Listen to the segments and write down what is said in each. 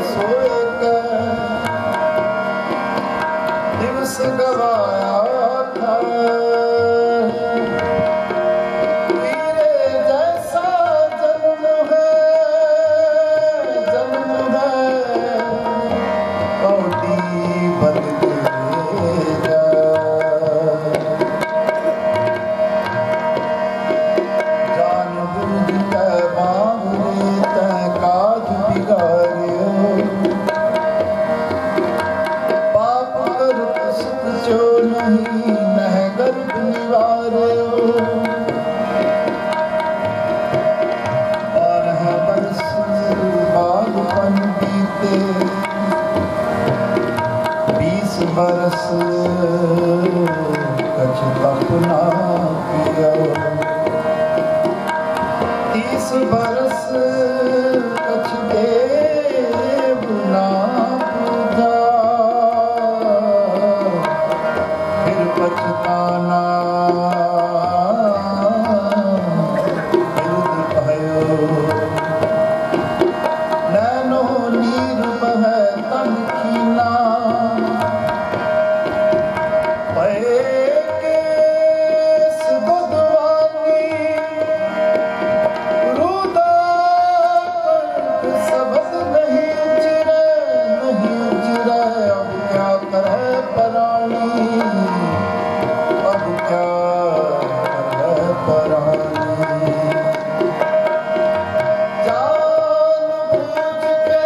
सोए के दिवस गवाया था। वीरे जैसा जन्म है कौटी बदले जा। जान बुझ के बाबरे तै काज बिगाड़ियो। पाप करत सुख जो नहीं नह गर्भ निवार्यो। 12 बरस बालपन बीते 20 बरस कछ अपना किया। 30 बरस कछ देव ना पूजा। फिर पछताना भयो। नैनो नीर बहै तन कीना। पए केस बदवानी रुदा कंठ शब्द नहीं उजरे। अब क्या करे परानी। अब क्या करे परानी। जान बूझ के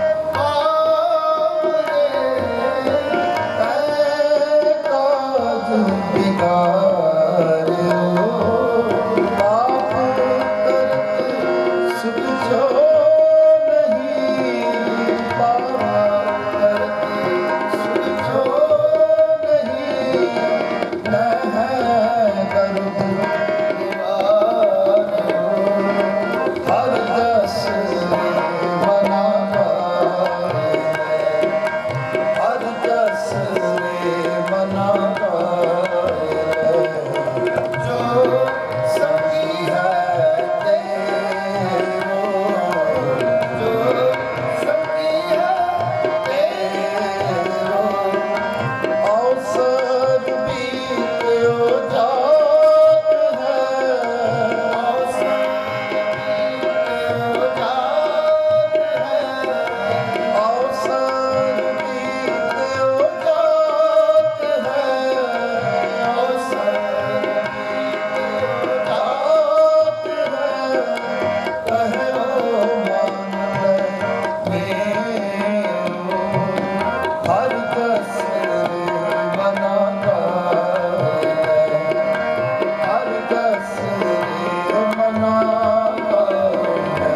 बावरे तै काज बिगाड़ियो। पाप करत सुख जो नहीं। पाप करत सुख जो नहीं नह गर्भ निवार्यो। हर जस मना पाए। हर जस मना पाए। जो सखी है तेरो। जो सखी है तेरो। अवसर बीत्यो जात है। अवसर बीत्यो जात है। अवसर बीत्यो जात है। अवसर बीत्यो जात है। कहो मान ले मेरो। हर जस मना पाए। हर जस मना पाए।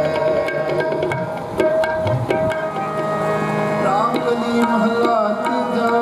रामकली महला तीजा।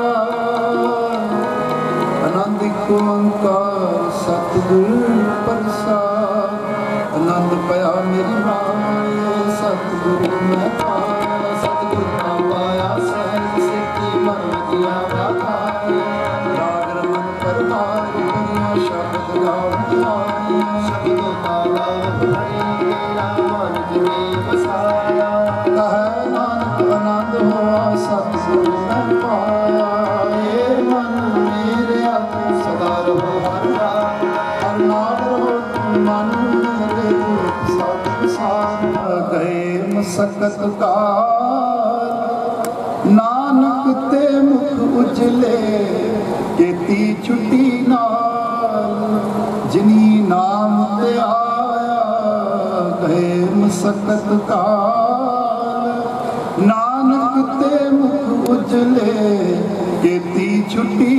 आनंद को ओंकार सतगुर प्रसाद। आनंद पाया मेरी माए सतगुरु मैं पाया। सतगुरु का पाया सहज सिद्धि मन दिया राधाए। राग रमन परमार दुनिया शब्द गावनाई। शब्दों का लाभ भरी तेरा मन जिने बसाया। कहे नानक आनंद हुआ सतगुरु मैं पाया। ये मन मेरे तू सदा रहो हर नाम। हर नाम रहो मन मेरे रूप सब साथ गए मसकत कार। नानक ते मुख उजले केती छुट्टी नाल। जिनी नाम ते आया गए मसकत कार। नानक ते मुख उजले केती छुट्टी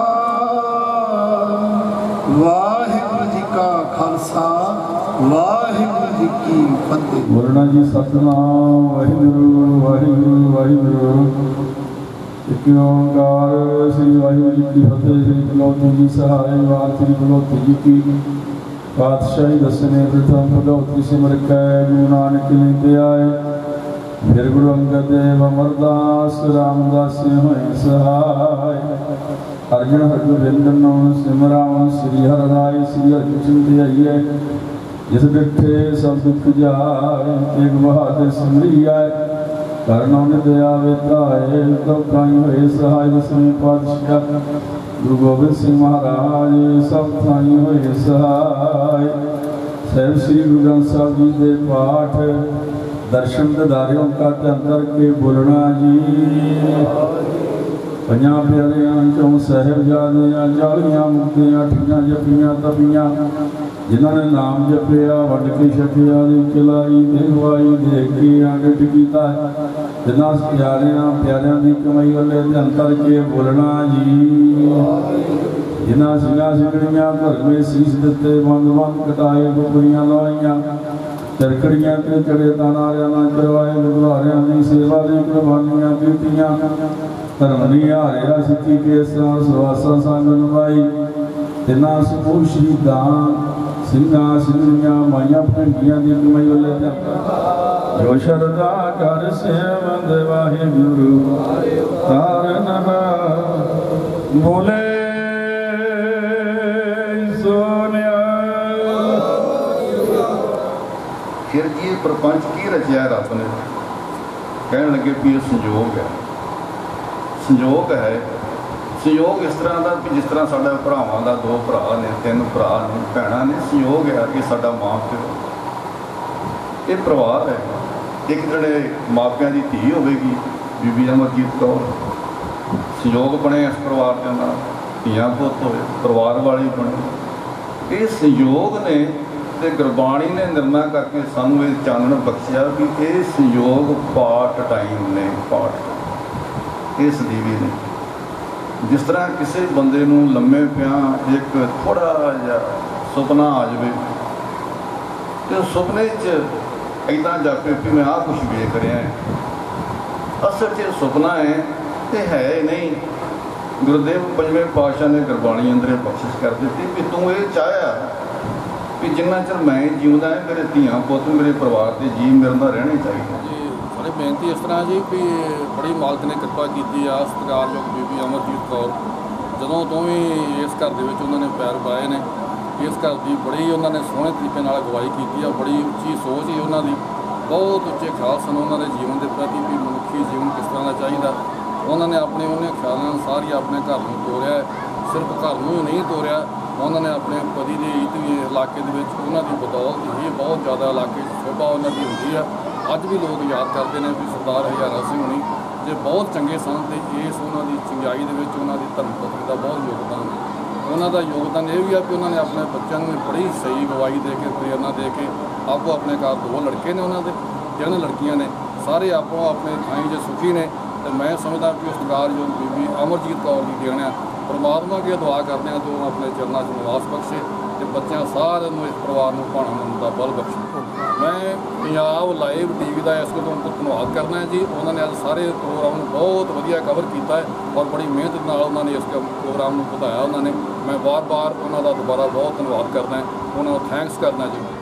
नाल। वाहिगुरु जी का खालसा वाहिगुरु जी की फतेह। वरना जी सतनाम वाहिगुरु वाहिगुरु वाहिगुरु। एक ओंकार श्री वाहिगुरु जी की फतेह। श्री भगवती जी सहाय वार श्री भगवती जी की पातशाही दसने प्रथम भगवती सिमर कै गुरु नानक लेते आए। फिर गुरु अंगद देव अमरदास रामदास होए सहाय। अर्जुन हरगोबिंद सिमराम श्री हर राय श्री अर्जुन धियाइए। जिस डिठे सब दुख जाए एक बहादुर सिमरी आए। ਕਰਨੋਂ ਦਇਆ ਵਿਤਾਏ ਤਬ ਥਾਈ ਹੋਏ ਸਹਾय ਦਸਵੇਂ ਪਾਤਸ਼ਾਹ ਗੁਰੂ ਗੋਬਿੰਦ ਸਿੰਘ ਮਹਾਰਾਜ ਸਭ ਥਾਈ ਹੋਏ ਸਹਾय। ਸਾਹਿਬ ਸ੍ਰੀ ਗੁਰੂ ਗ੍ਰੰਥ ਸਾਹਿਬ ਜੀ ਦੇ ਪਾਠ दर्शन दिदारियों का अंतर के बोलना जी। पंजां प्यारियां चों साहिबजादियां 40 मुक्तियां 8 जपियां तपियां जिन्होंने नाम जपिया वंड के छकिया दी चलाई देवाई दे के आगट कीता जिन्हां प्यारियां दी कमाई वाले अंतर के बोलना जी। जिन्हां सिंगां सिंगड़ियां घर में शीश दिते बंद बंद कटाए बुबरियां लवाइयां चरखड़ियां के चढ़े तानारियां ना चरवाए गुरुद्वारियां की सेवा दी कुर्बानियां कीतियां धर्म दी हारिया सिक्खी के सवासा संग निभाई तिन्हां समूह शहीदां सिंघां सिंघियां माइयां भैंगियां दी कमाई वाले जो शरदा कर सेवंद वाहिगुरु तारन बोले फिर जी प्रपंच की रचिया रब ने कह लगे भी ये संयोग है। संयोग है संयोग इस तरह का भी जिस तरह साढ़े भरावां दा 2 भरा ने 3 भरा ने भैणां ने संयोग है कि साडा मां प्यो ये परिवार है। एक जड़े मापियां की धी होगी बीबी अमरजीत कौर संयोग बने इस परिवार के नाल धियां पुत्त होए परिवार वाली बने। ये संयोग ने ते गुरबाणी ने निर्णय करके सानू ये चानण बख्शिया कि ये संयोग पार्ट टाइम ने पार्ट इस दीवी ने जिस तरह किसी बंदे नूं लम्मे पिया एक थोड़ा जिहा सुपना आ जाए तो सुपने इदा जापे भी मैं आ कुछ वेख रहा है असल च सुपना है तो है ही नहीं। गुरुदेव 5वें पातशाह ने गुरबाणी अंदर बख्शिश कर दी कि तू ये चाहया कि जिन्ना चर मैं जीवदा है मेरे धियां पुत्त मेरे परिवार के जी मेरे नाल रहने चाहिए जी। सारी बेनती इस तरह जी भी बड़ी मालक ने कृपा की सत्कारयोग बीबी अमरजीत कौर जदों तो भी इस घर के उन्होंने पैर पाए ने इस घर की बड़ी उन्होंने सोहने तरीके अगवाई की है। बड़ी उच्ची सोच ही उन्होंने बहुत उच्चे ख्याल सन उन्होंने जीवन के प्रति भी मनुखी जीवन किस तरह का चाहिए उन्होंने अपने उन्हें ख्यालों सारी अपने घर में तोड़िया सिर्फ घर में ही नहीं तोड़िया उन्होंने अपने पति के इलाके की बदौलत ही बहुत ज़्यादा इलाके शोभा उन्होंने होंगी है। अज भी लोग याद करते हैं भी सरदार हजारा सिंह होनी जो बहुत चंगे सन तो इस उन्होंने चंगाई उन्होंने धर्म पत्नी का बहुत योगदान है। उन्होंने योगदान यह भी है कि उन्होंने अपने बच्चों को बड़ी सही गवाही दे के प्रेरणा दे के आपको अपने घर 2 लड़के ने उन्होंने 3 लड़कियां ने सारे आपो अपने थाई जो सुखी ने तो मैं समझदा कि उस सरकार जो बीबी अमरजीत कौर की देन है परमात्मा के दुआ करते हैं तो अपने चरणों से निवास बख्शे तो बच्चों सारे इस परिवार को भाणा का बल बख्शे। मैं पंजाब लाइव टीवी का इस गलों धन्यवाद करना है जी। उन्होंने अज सारे प्रोग्राम बहुत वधिया कवर किया है और बड़ी मेहनत नाल उन्होंने इस प्रोग्राम को बताया उन्होंने मैं बार बार उन्होंने दोबारा बहुत धन्यवाद करना है उन्होंने थैंक्स करना जी।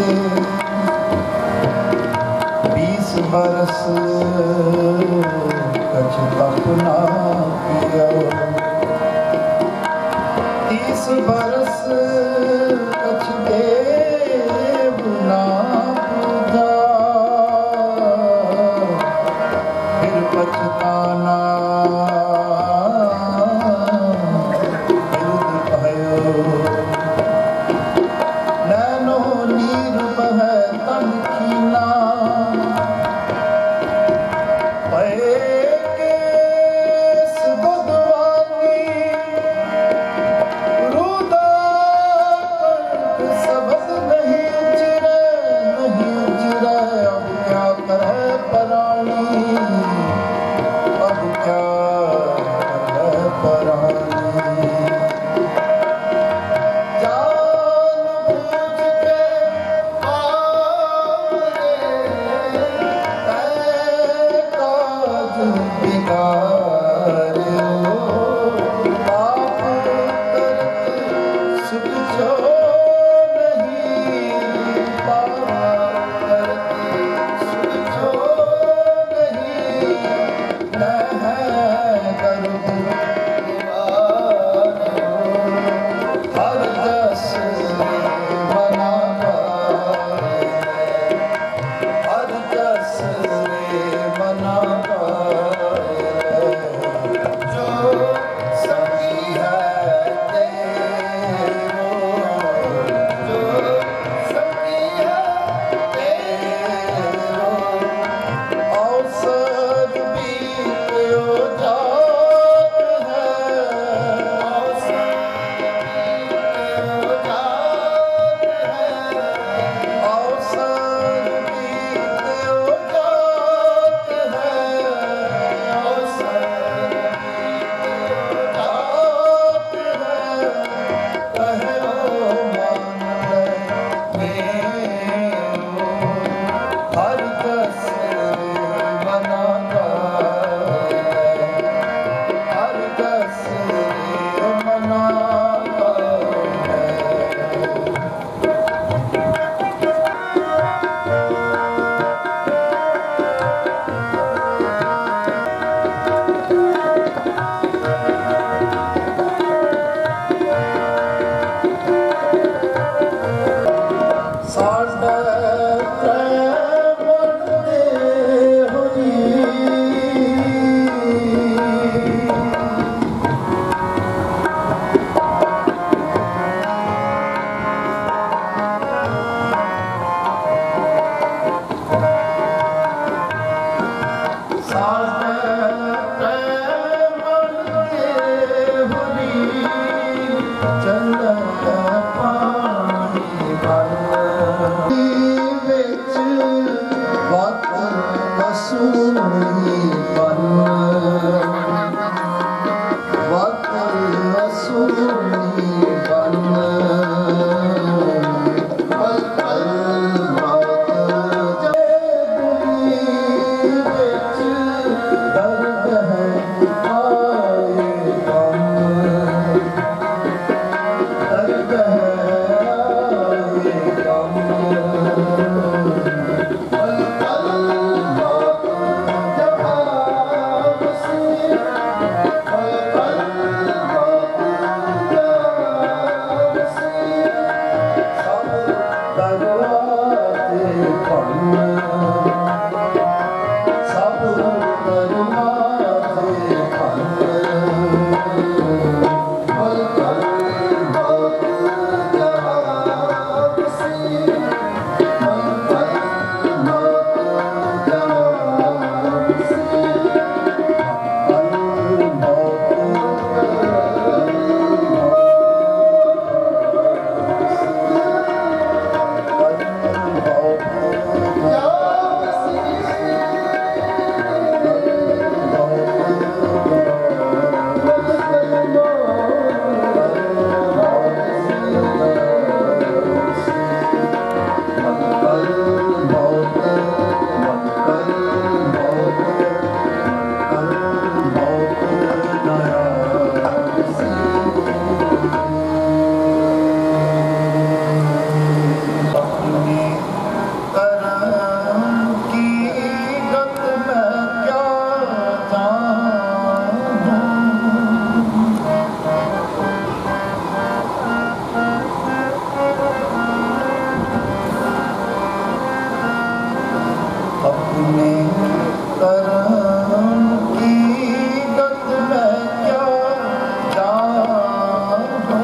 बीते 20 बरस कछ तप ना किया 30 बरस कछ देव ना पूजा फिर पछताना अपने करम की गत मैं क्या जानूं।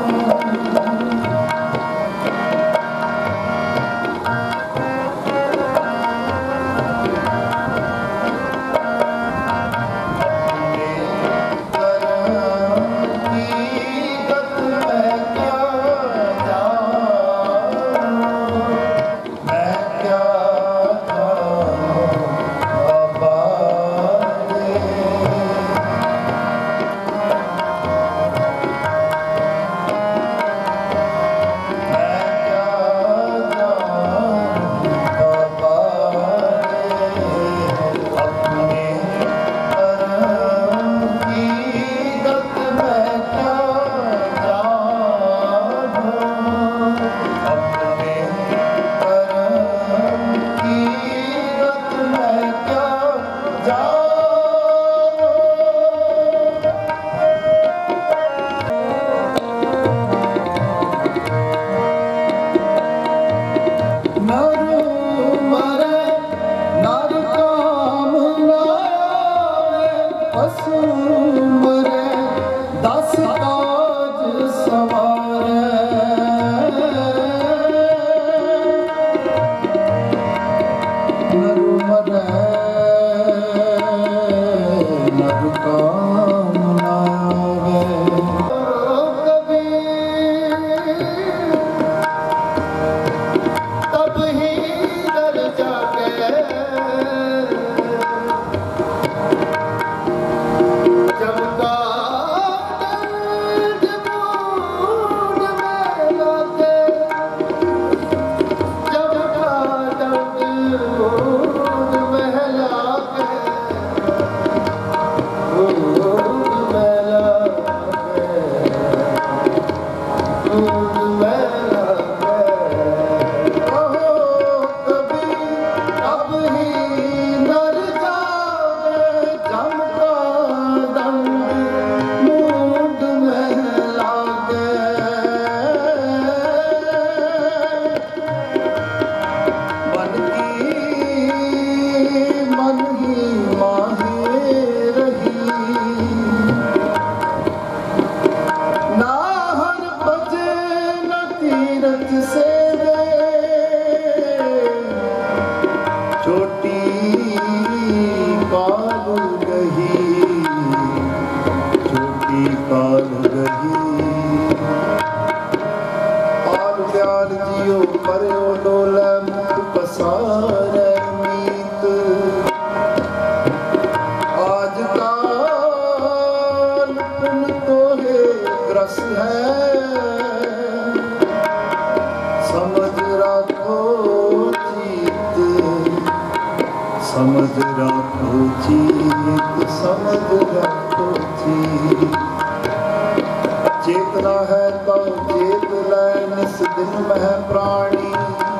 चेतना है तो चेत लै निस दिन मह प्राणी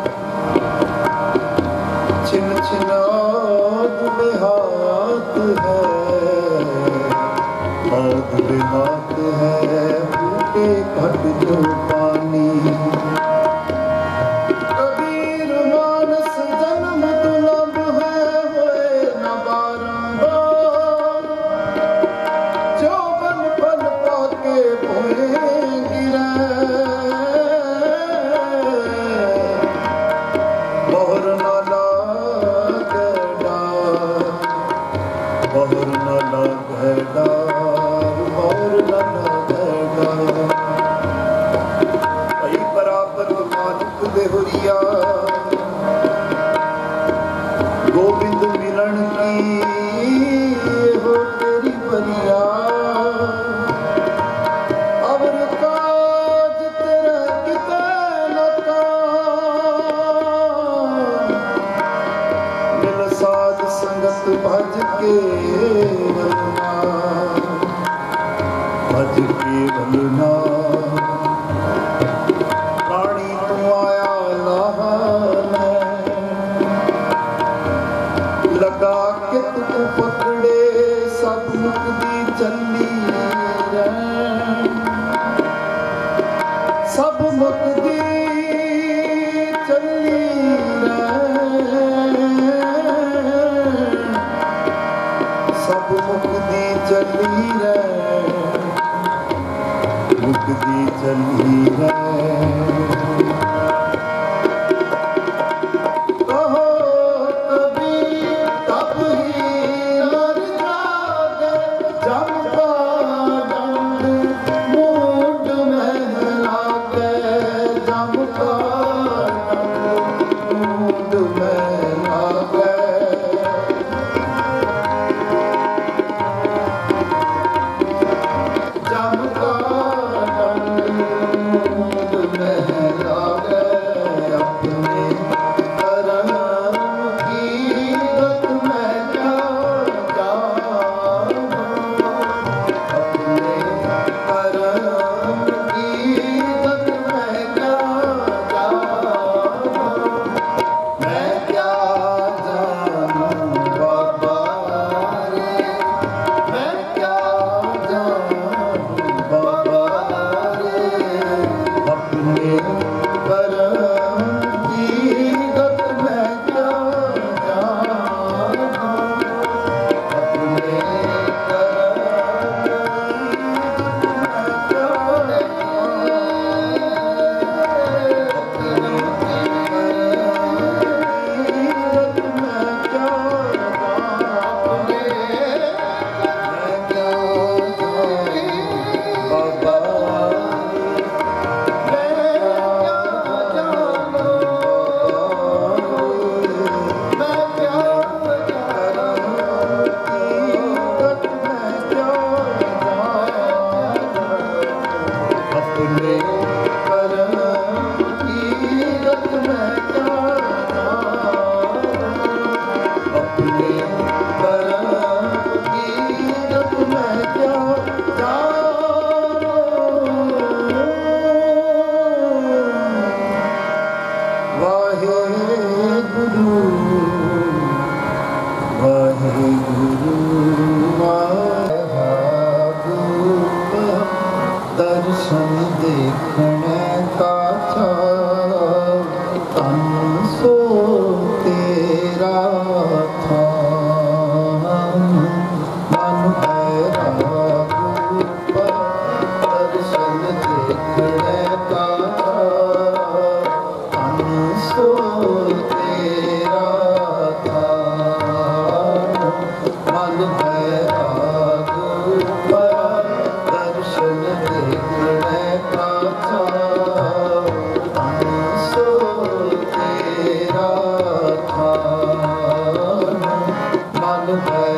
छिन छिन औध बेहात है औध बेहात है फूटे घट जो पानी कबीर मानस जन्म दुर्लभ है होए न बारंबार जो बन फल पाके भोए गिरे बहुर न लागे डार बहुर न लागे डार बहुर न लागे डार भई बराबर मालिक देहुरिया गोविंद मिलन की हो तेरी बरिया अवर काज तेरे किते न मिल साध संगत भज के वलना भज के वलना प्राणी तू आया लाने लगा के तू पकड़े सब मुक्ति चली रे सब मुक्ति चली रे ਵਾਹਿਗੁਰੂ ਵਾਹਿਗੁਰੂ ਦਰਸ਼ਨ ਦੇਖਣੇ ਕਾ ਚਾਅ ਤਨ ਸੋ ਤੇਰਾ ਥਾਨ ਮਨ ਹੈ ਦਰਸ਼ਨ ਦੇਖਣੇ ਕਾ ਚਾਅ ਤਨ ਸੋ ਤੇਰਾ ਥਾਨ ਮਨ ਹੈ ਦਰਸ਼ਨ ਦੇਖਣੇ ਕਾ ਚਾਅ ਤਨ ਸੋ ਤੇਰਾ ਥਾਨ ਮਨ ਹੈ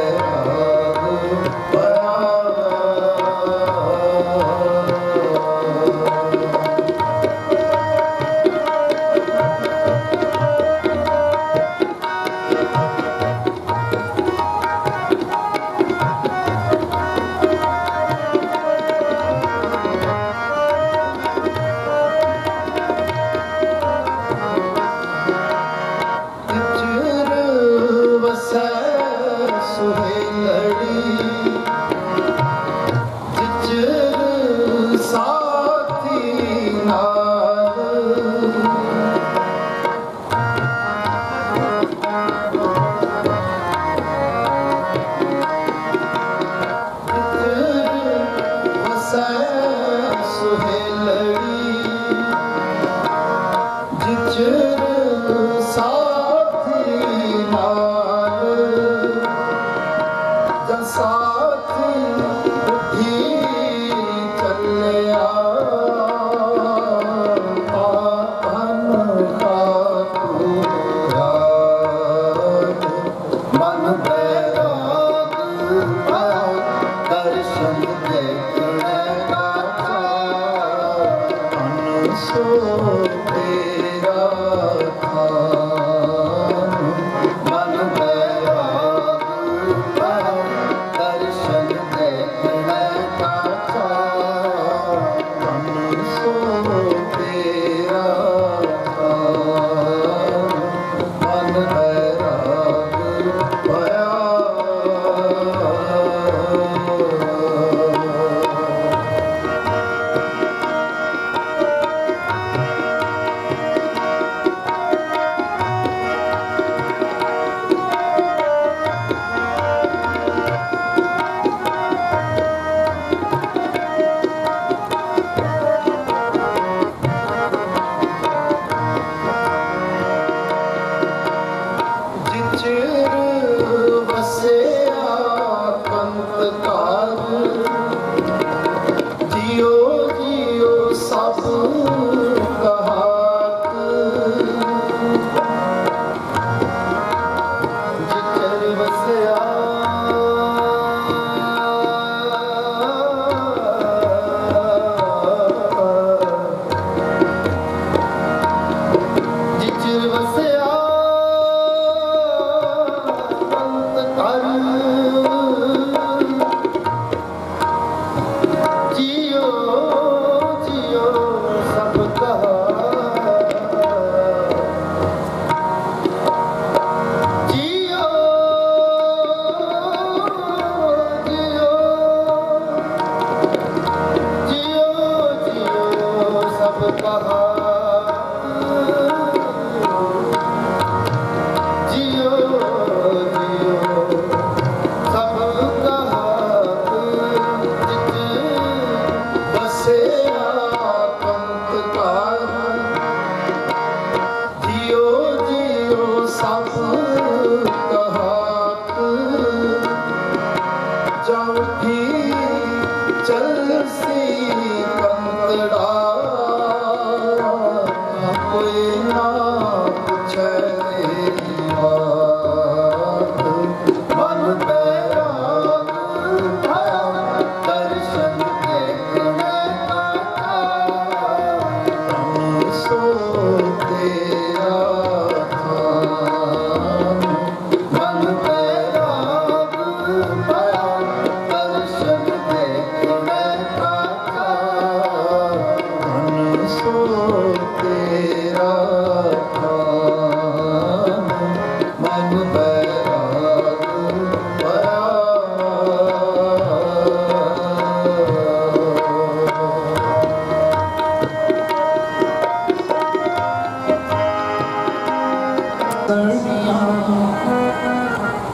ਦਰਸ਼ਨ ਦੇਖਣੇ ਕਾ ਚਾਅ ਤਨ ਸੋ ਤੇਰਾ ਥਾਨ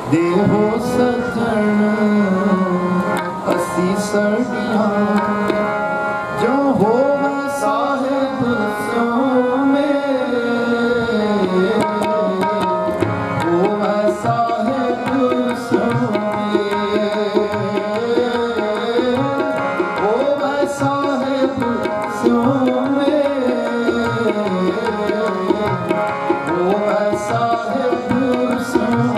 देहो सजन असी सड़िया जो होवे साहिब स्यों में होवे साहिब स्यों में होवे साहिब स्यों में होवे साहिब स्यों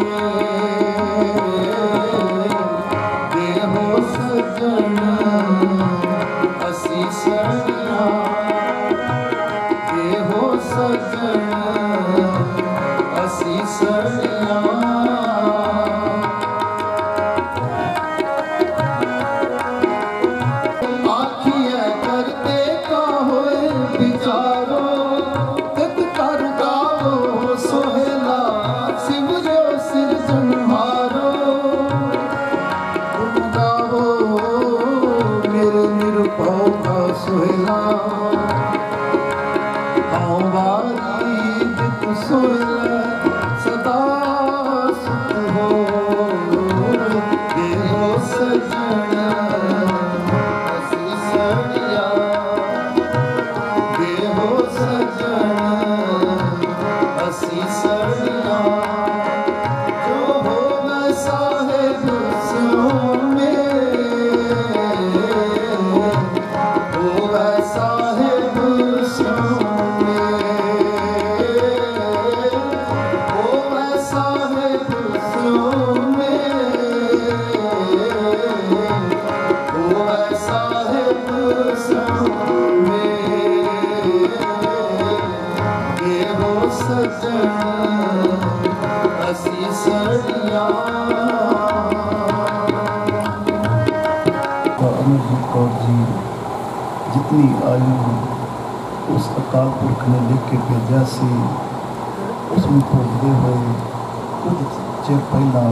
अमरजीत कौर जी जितनी आयु उस अकाल पुरख ने लिख के भेजा सी उसमें भोगते हुए कुछ चिर पहला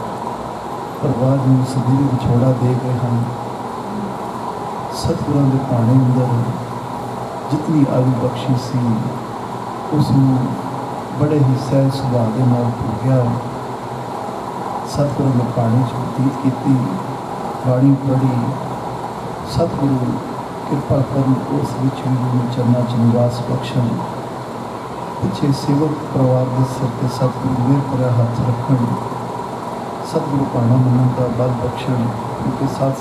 परवाज में सदीर विछोड़ा दे गए हैं। सतगुरां दे भाणे अंदर जितनी आयु बख्शी सी उसमें बड़े ही सहज सुभाव के नाल भोग्या। सतगुरां दे भाणे च बतीत की बाणी पढ़ी। सतगुरु कृपा कर उस विच भी चरना च निवास बख्शन। पिछे सेवक परिवार के सिर पर सतगुरु मेहर भरा हाथ रखन। सतगुरु भाणा मनन का बल बख्शन। क्योंकि साध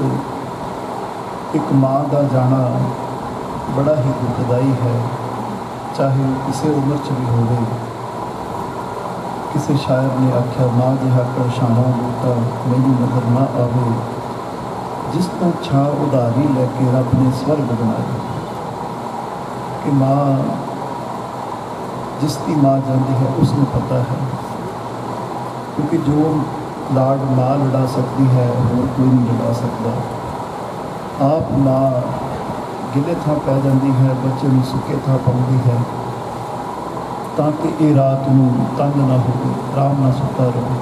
संगत एक माँ का जाना बड़ा ही दुखदाई है, चाहे किसी उम्र च भी होवे। किसी शायर ने आख्या माँ जिहा परेशाना बूटा मैनू नजर ना आवे, जिस तो छा उधारी लैके रब ने स्वर्ग बनाया। कि माँ जिसकी माँ जाती है उसमें पता है, क्योंकि जो लाड माँ लड़ा सकती है और कोई नहीं लड़ा सकता। आप माँ गिले थां पै जाती है, बच्चे में सुके थां पाउंदी है, ताकि ये रात नूं तंग ना हो, आराम ना सुता रहे।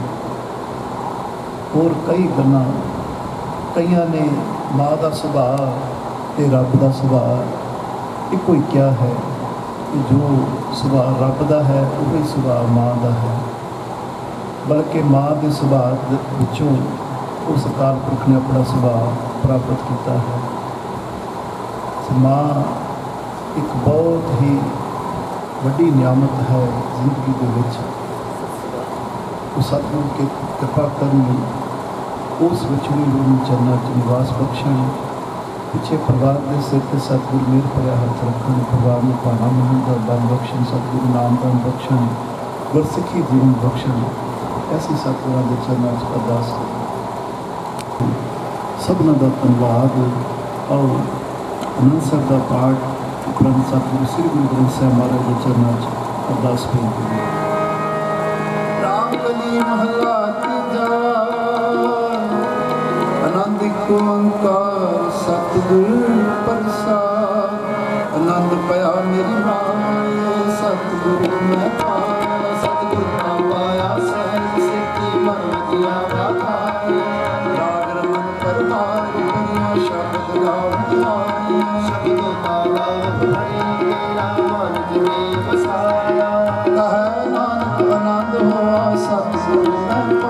और कई गल्लां कईयां ने माँ का सुभाव ते रब का सुभाव एको ही क्या है कि जो सुभाव रब का है वही सुभाव माँ का है। बल्कि माँ के सुभाव विचों उस अकाल पुरख ने अपना सुभाव प्राप्त किया है। माँ एक बहुत ही वड्डी नियामत है जिंदगी के विच। सतगुरु के कृपा करनी उस विचली लोग चरना च निवास बख्शन। पिछे परिवार के सिर पर सतगुरु मेहर भरा हाथ रखन। परिवार में भाणा मनन का बल बख्शन। सतगुरु नामदान बख्शन, गुरसिखी जीवन बख्शन। ऐसी सतगुरां दे चरनां च अरदास सबना दा धन्नवाद। आओ आनंद साहिब का पाठ उपरंत सतगुरु श्री गुरु ग्रंथ साहिब महाराज के चरनां च अरदास भेंट करिए। राम कली महला तीजा आनंद ओंकार सतगुरु प्रसाद। आनंद पया मेरी माए सतगुरु मैं पाया। सतगुरु का पाया सहज सिद्धि मन जिया गाथाई। राग रमन परमार करिया शब्द गावनाई। शब्दों का लाभ भरी तेरा मन जिने बसाया। कह नानक आनंद हुआ सतगुरु मैं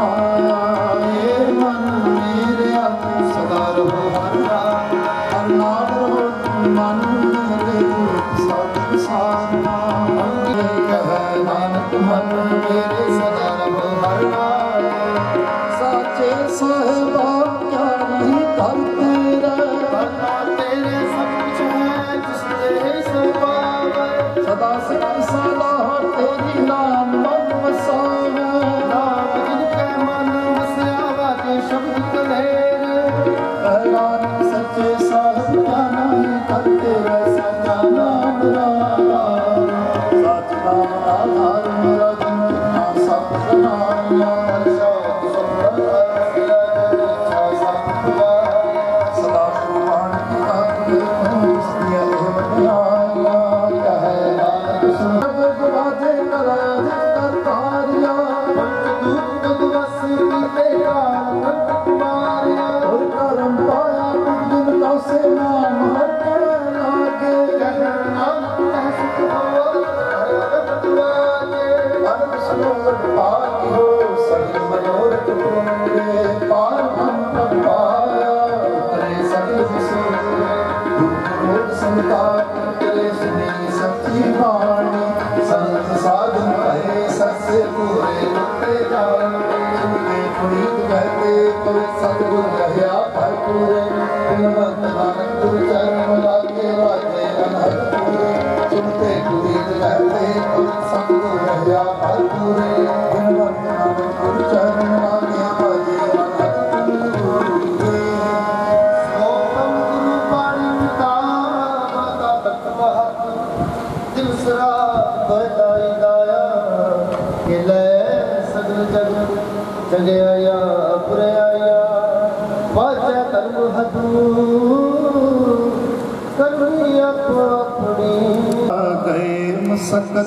सकत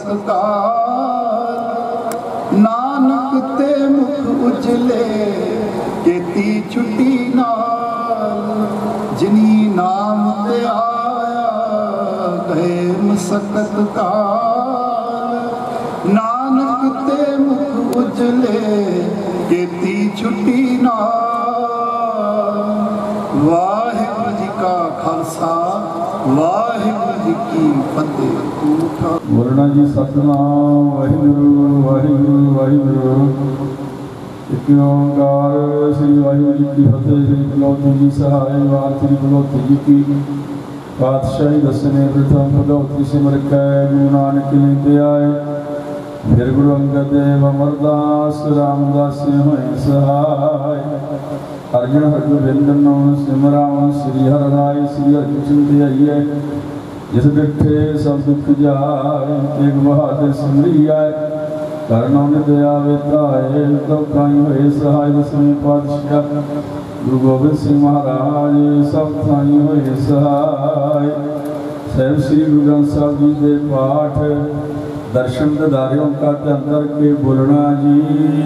काल नानक ते मुख उजले केती छुट्टी नाल जिनी नाम ते आया गए मसकत काल नानक ते मुख उजले केती छुट्टी नाल। वाहिगुरू जी का खालसा वाहिगुरू जी की फतेह। बोलना जी सतनाम वाहिगुरू वाहिगुरू वाहिगुरू। एक ओंकार श्री वाहिगुरू जी की फतेह। श्री भगवती जी सहाय वार श्री भगवती जी की पातशाही दसने प्रथम भगवती सिमर कै गुरु नानक लेते आए। फिर गुरु अंगद देव अमरदास रामदास होए सहाय। अर्जुन हरगोबिंद नाम सिमरावन श्री हर राय श्री हरिकृष्ण ध्याइए। जिस डिठे सब दुख जाए तेग बहादुर सिमरी आए। करनों ने दया बेताए तो काई होए सहाय। दसवें पातशाह गुरु गोबिंद सिंह महाराज सब थाई होए सहाय। साहिब श्री गुरु ग्रंथ साहिब जी के पाठ दर्शन दिदारियों का अंतर के बोलना जी।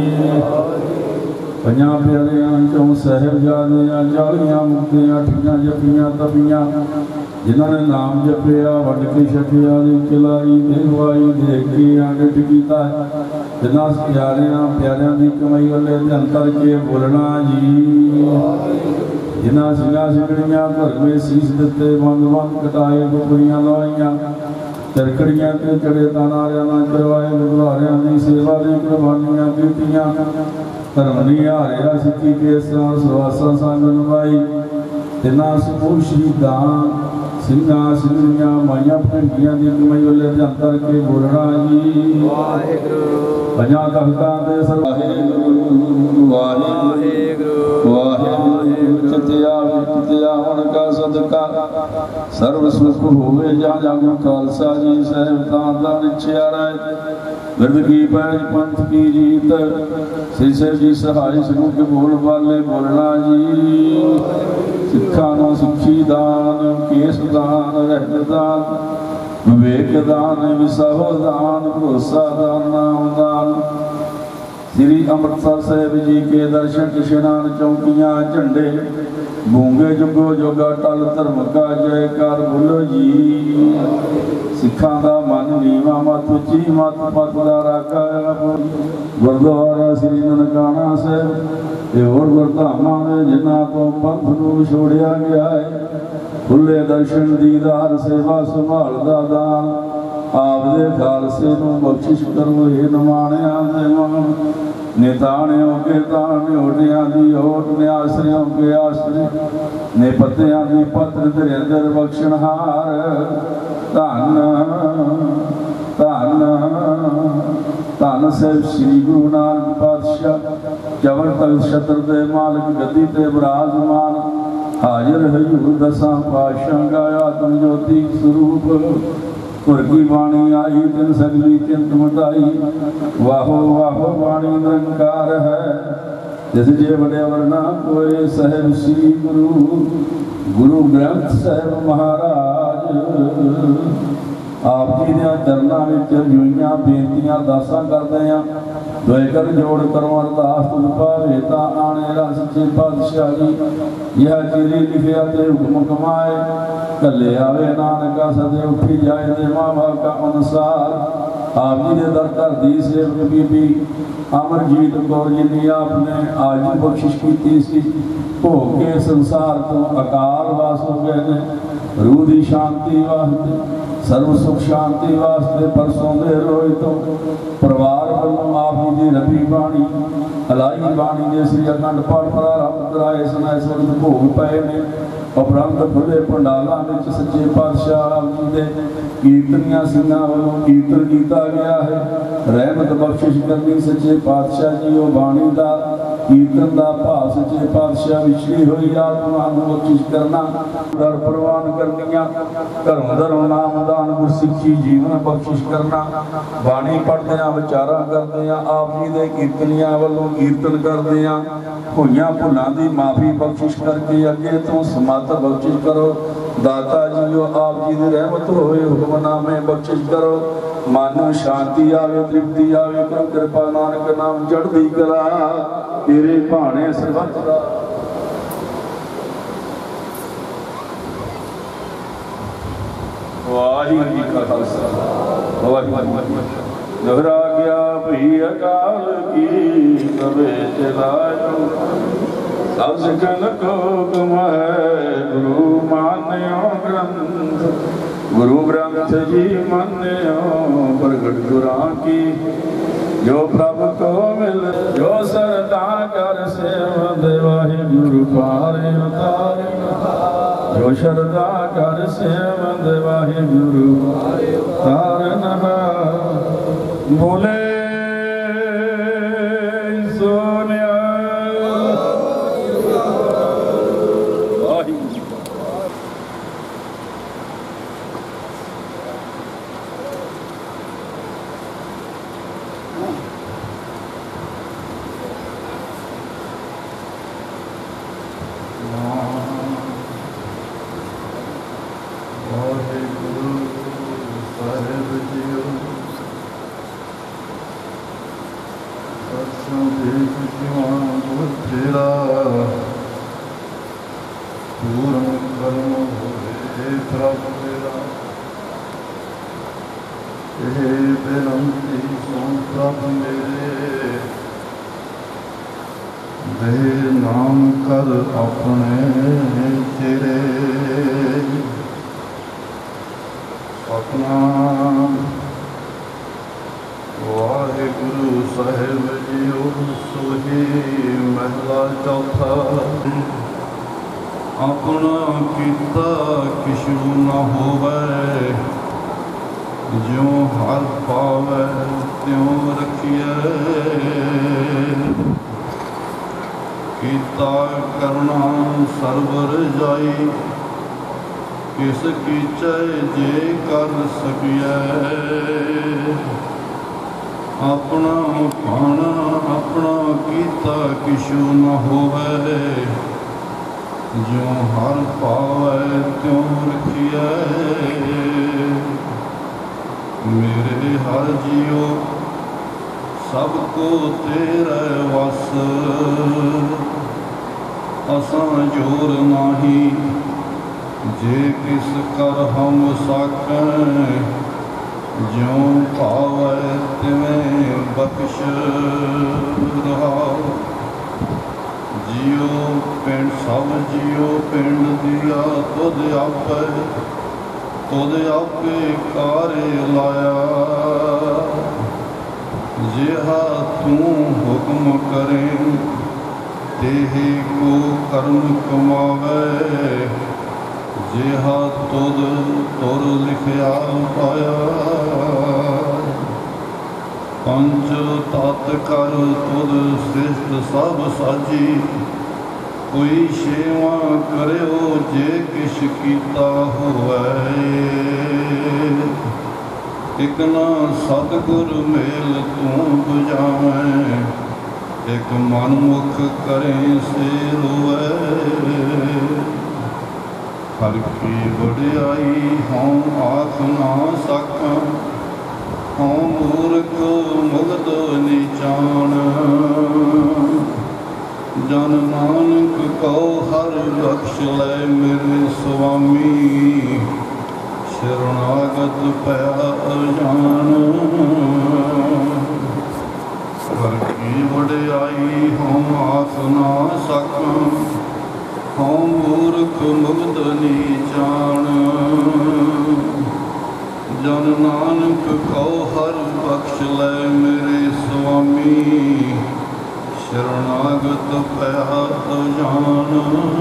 पंजा प्यारियां चौं साहिबजादियां 40 मुक्तियां 8 जपियां तपियां जिन्होंने नाम जपिया वंड के छकिया चलाई देवाई देख के आंड टिकीता। जिन्हों प्यारियां प्यारियां की कमाई वाले अंतर के बोलना जी। जिन्हों सिंगा सिकड़ियां घर में सीस दिते मंग मंग कटाए गुपड़ियां लवाइया। चरखड़ियां के चढ़े तानारियां ना करवाए। गुरुद्वारियां की सेवा दी कुर्बानियां कीतियां। धर्मनी हारिया सिक्की केसा सुवासा संग नवाई। तिना समूह शहीदां सिंगा सिंगियां माइया भंगियां की कमाई वाले अंतर के बोलना जी। पंजा तख्तां ते वाहिगुरू वाहिगुरू वाहिगुरू। चित्या मन का सदका सर्व सुख होवे जा जागो खालसा जी साहिब दादा निछया राय। बिरद की पैज पंथ की जीत श्री साहिब जी सहाय सिखों के बोल वाले बोलना जी। सिखा नो सिखी दान केस दान रहत दान विवेक दान विसह दान भरोसा दान नाम दान। श्री अमृतसर साहिब जी के दर्शन इशनान चौकियां झंडे गूंगे जुगो जोगा टल धर्म का जयकार बोलो जी। सिखा का मन नीवा मत उची मत पत का राखा। गुरुद्वारा श्री ननकाना साहिब होर गुरधामां ने जिन्हां तो पंथ नूं छोड़िया गया है। खुले दर्शन दीदार सेवा संभाल दा दान आप दे खालसे नूं बख्शिश करो हे नमाणिया दे मान। निताणियों के ताण ओटियां दी ओट ने आसरियों के आसरे ने पत्तियां दी पत्र तेरे अंदर बख्शनहार। धन धन धन साहिब श्री गुरु नानक पातशाह चवन तख्त छत्र दे मालिक गद्दी ते विराजमान। हाजिर हजूर दसां पातशाह का आत्म ज्योति स्वरूप गुर की बाणी आई तिन सगली चिंत मिटाई। वाहो वाहो बाणी निरंकार है जिस जे बड़े वरना कोई साहिब श्री गुरु गुरु ग्रंथ साहिब महाराज। आप जी ने चरणों में जुईयां बेनतियां दासा करते हैं। दुए कर जोड़ करो अरदास तुम पावे ता आने रस सच्चे पातशाह जी। यह चिरी लिखिया ते हुक्म कमाए कले आवे नानका सदे उठी जाए दे माँ बाप का अनुसार। आप जी ने दर कर दी सेवक बीबी अमरजीत कौर जी ने आपने आज बख्शिश की सी। भोग के संसार तो अकाल वास हो गए ने। रूह की शांति वास्ते सर्व सुख शांति वास्ते परसों दे रोए तो परिवार वालों आप जी की रबी बाणी अलाई बाणी ने श्री अखंड पाठ प्रारंभ कराए सन। इस वक्त भोग पाए ने उपरंत खुले पंडालों में सच्चे पातशाह जी के कीर्तनिया सिंह वालों कीर्तन किया गया है। रहमत बख्शिश करनी सच्चे पातशाह जी वो बाणी का कीर्तन का भाव सच्चे पातशाह विछड़ी हुई आत्मा बख्शिश करना दर प्रवान करनिया घरों घरों नाम दान गुरसिखी जीवन बख्शिश करना। बाणी पढ़ते विचारा करते आप जी के कीर्तनिया वालों कीर्तन करते होइयां भुलां की माफ़ी बख्शिश करके अगे तो समात बख्शिश करो। दाता जी आप जी की रहमत होए हुक्मनामे बख्शिश करो। मन शांति आवे तृप्ति आवे करो कृपा नानक नाम चढ़दी कला तेरे भाने सरबत दा। वाहिगुरू जी का खालसा वाहिगुरू दोहरा गया भई अकाल की तबे चलायो। सब सिखन को गुम है गुरु मान्यो ग्रंथ। गुरु ग्रंथ जी मान्यो प्रगट गुरां की। जो प्रभु को मिल जो सरदा कर सेवद वाहिगुरु पारे उतारे। जो शरदा कर सेवद वाहिगुरु तारन बोले सोनिया। नाम कर अपने तेरे सतनाम। वाहिगुरु साहिब जीओ सोही महला चौथा। अपना किता किशु न होवे ज्यों हर पावे त्यों रखिए। कीता करना सरवर जाई किस कीचे जे कर सकिए। अपना खाना अपना कीता किशु न होवे ज्यों हर पावे त्यों रखिए। मेरे हर जियो सबको तेरे वस। असां जोर नाही जे किस कर हम साकें। ज्यों पावे तिवें बख्श रहाओ। जियो पिंड सब जियो पिंड दिया तुद आपे कारे लाया। जिहा तू हुक्म करें तेहे को कर्म कमावे। जिहा तुद तुर लिखया पाया। पंच तत् कर तुद श्रेष्ठ सब साजी। कोई सेवा करो जे किश कीता होवे। ਇੱਕ ਨਾ ਸਤਿਗੁਰ ਮੇਲ ਤੂੰ ਬੁਝਾਵੇਂ, ਇੱਕ ਮਨ ਮੁਖ ਕਰੇ ਸੇ ਰੋਵੇ। ਹਰ ਕੀ ਵਡਿਆਈ ਹਉ ਆਖ ਨਾ ਸਕਾਂ, ਹਉ ਮੂਰਖ ਮੁਗਧ ਨਿਚਾਣ। ਜਨ ਨਾਨਕ ਕਉ ਹਰ ਬਖਸ਼ ਲੈ ਮੇਰੇ ਸੁਆਮੀ, ਸ਼ਰਨਾਗਤ ਪਿਆ ਅਜਾਨ। ਹਰ ਕੀ ਵਡਿਆਈ ਹਉ ਆਖ ਨਾ ਸਕਾਂ, ਹਉ ਮੂਰਖ ਮੁਗਧ ਨੀਚਾਣ। ਜਨ ਨਾਨਕ ਕਉ ਹਰ ਬਖਸ਼ ਲੈ ਮੇਰੇ ਸੁਆਮੀ, ਸ਼ਰਨਾਗਤ ਪਿਆ ਅਜਾਨ।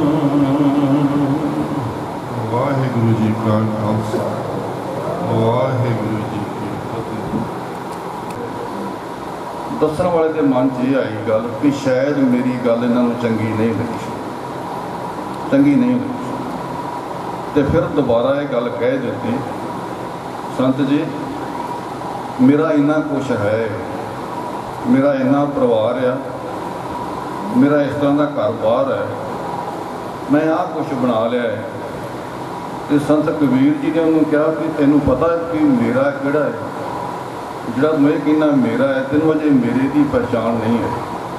ਵਾਹਿਗੁਰੂ ਜੀ ਕਾ ਖਾਲਸਾ, ਵਾਹਿਗੁਰੂ ਜੀ ਕੀ ਫਤਿਹ। ਦੱਸਣ ਵਾਲੇ ਦੇ ਮਨ 'ਚ ਇਹ ਆਈ ਗੱਲ ਕਿ ਸ਼ਾਇਦ ਮੇਰੀ ਗੱਲ ਇਹਨਾਂ ਨੂੰ ਚੰਗੀ ਨਹੀਂ ਲੱਗੀ, ਤੇ ਫਿਰ ਦੁਬਾਰਾ ਇਹ ਗੱਲ ਕਹਿ ਦਿੱਤੀ, ਸੰਤ ਜੀ ਮੇਰਾ ਇੰਨਾ ਕੁਛ ਹੈ, ਮੇਰਾ ਇੰਨਾ ਪਰਿਵਾਰ ਆ, ਮੇਰਾ ਇਸ ਤਰ੍ਹਾਂ ਦਾ ਘਰ-ਬਾਰ ਹੈ, ਮੈਂ ਆਹ ਕੁਛ ਬਣਾ ਲਿਆ ਹੈ। ਤੇ ਸੰਤ ਕਬੀਰ ਜੀ ਨੇ ਉਹਨੂੰ ਕਿਹਾ ਕਿ ਤੈਨੂੰ ਪਤਾ ਕਿ ਮੇਰਾ ਕਿਹੜਾ ਹੈ? ਜਿਹੜਾ ਮੈਂ ਕਹਿੰਦਾ ਮੇਰਾ ਹੈ, ਤੈਨੂੰ ਅਜੇ ਮੇਰੇ ਦੀ ਪਹਿਚਾਣ ਨਹੀਂ ਹੈ।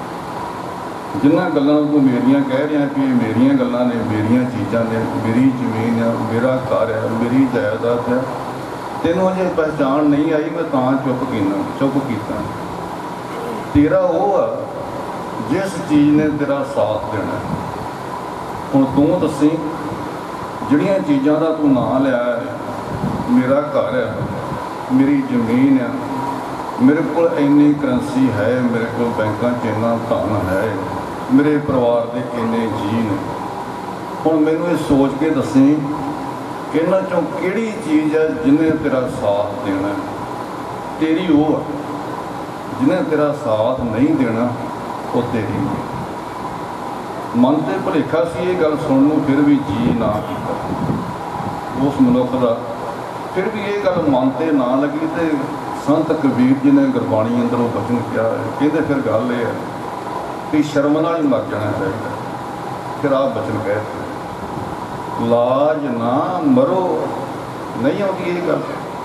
ਜਿਨ੍ਹਾਂ ਗੱਲਾਂ ਤੂੰ ਮੇਰੀਆਂ ਕਹਿ ਰਿਹਾ ਕਿ ਇਹ ਮੇਰੀਆਂ ਗੱਲਾਂ ਨੇ, ਮੇਰੀਆਂ ਚੀਜ਼ਾਂ ਨੇ, ਮੇਰੀ ਜ਼ਮੀਨ ਆ, ਮੇਰਾ ਘਰ ਆ, ਮੇਰੀ ਜਾਇਦਾਦ ਆ, ਤੈਨੂੰ ਅਜੇ ਪਹਿਚਾਣ ਨਹੀਂ ਆਈ। ਮੈਂ ਤਾਂ ਚੁੱਪ ਕੀਤਾ। ਤੇਰਾ ਉਹ ਆ ਜਿਸ ਚੀਜ਼ ਨੇ ਤੇਰਾ ਸਾਥ ਦੇਣਾ। ਹੁਣ ਤੂੰ ਦੱਸੀ ਜਿਹੜੀਆਂ ਚੀਜ਼ਾਂ ਦਾ ਤੂੰ ਨਾਂ ਲਿਆ ਹੈ, ਮੇਰਾ ਘਰ ਆ, ਮੇਰੀ ਜ਼ਮੀਨ ਆ, ਮੇਰੇ ਕੋਲ ਇੰਨੀ ਕਰੰਸੀ ਹੈ, ਮੇਰੇ ਕੋਲ ਬੈਂਕਾਂ 'ਚ ਇੰਨਾ ਧਨ ਹੈ, ਮੇਰੇ ਪਰਿਵਾਰ ਦੇ ਇੰਨੇ ਜੀਅ ਨੇ। ਹੁਣ ਮੈਨੂੰ ਇਹ ਸੋਚ ਕੇ ਦੱਸੀ ਕਿ ਇਹਨਾਂ 'ਚੋਂ ਕਿਹੜੀ ਚੀਜ਼ ਹੈ ਜਿਹਨੇ ਤੇਰਾ ਸਾਥ ਦੇਣਾ? ਤੇਰੀ ਉਹ ਆ। ਜਿਹਨੇ ਤੇਰਾ ਸਾਥ ਨਹੀਂ ਦੇਣਾ ਉਹ ਤੇਰੀ ਨਹੀਂ। ਮਨ ਤੇ ਭੁਲੇਖਾ ਸੀ ਇਹ ਗੱਲ ਸੁਣਨ ਨੂੰ, ਫਿਰ ਵੀ ਜੀ ਨਾ ਕੀਤਾ ਉਸ ਮਨੁੱਖ ਦਾ। ਫਿਰ ਵੀ ਇਹ ਗੱਲ ਮਨ ਤੇ ਨਾ ਲੱਗੀ ਤੇ ਸੰਤ ਕਬੀਰ ਜੀ ਨੇ ਗੁਰਬਾਣੀ ਅੰਦਰੋਂ ਬਚਨ ਕਿਹਾ ਹੈ। ਕਹਿੰਦੇ ਫਿਰ ਗੱਲ ਇਹ ਹੈ ਕਿ ਸ਼ਰਮ ਨਾਲ ਹੀ ਮਰ ਜਾਣਾ ਚਾਹੀਦਾ। ਫਿਰ ਆਹ ਬਚਨ ਕਹਿ ਦਿੱਤੇ, ਲਾਜ ਨਾ ਮਰੋ। ਨਹੀਂ ਆਉਂਦੀ ਇਹ ਗੱਲ।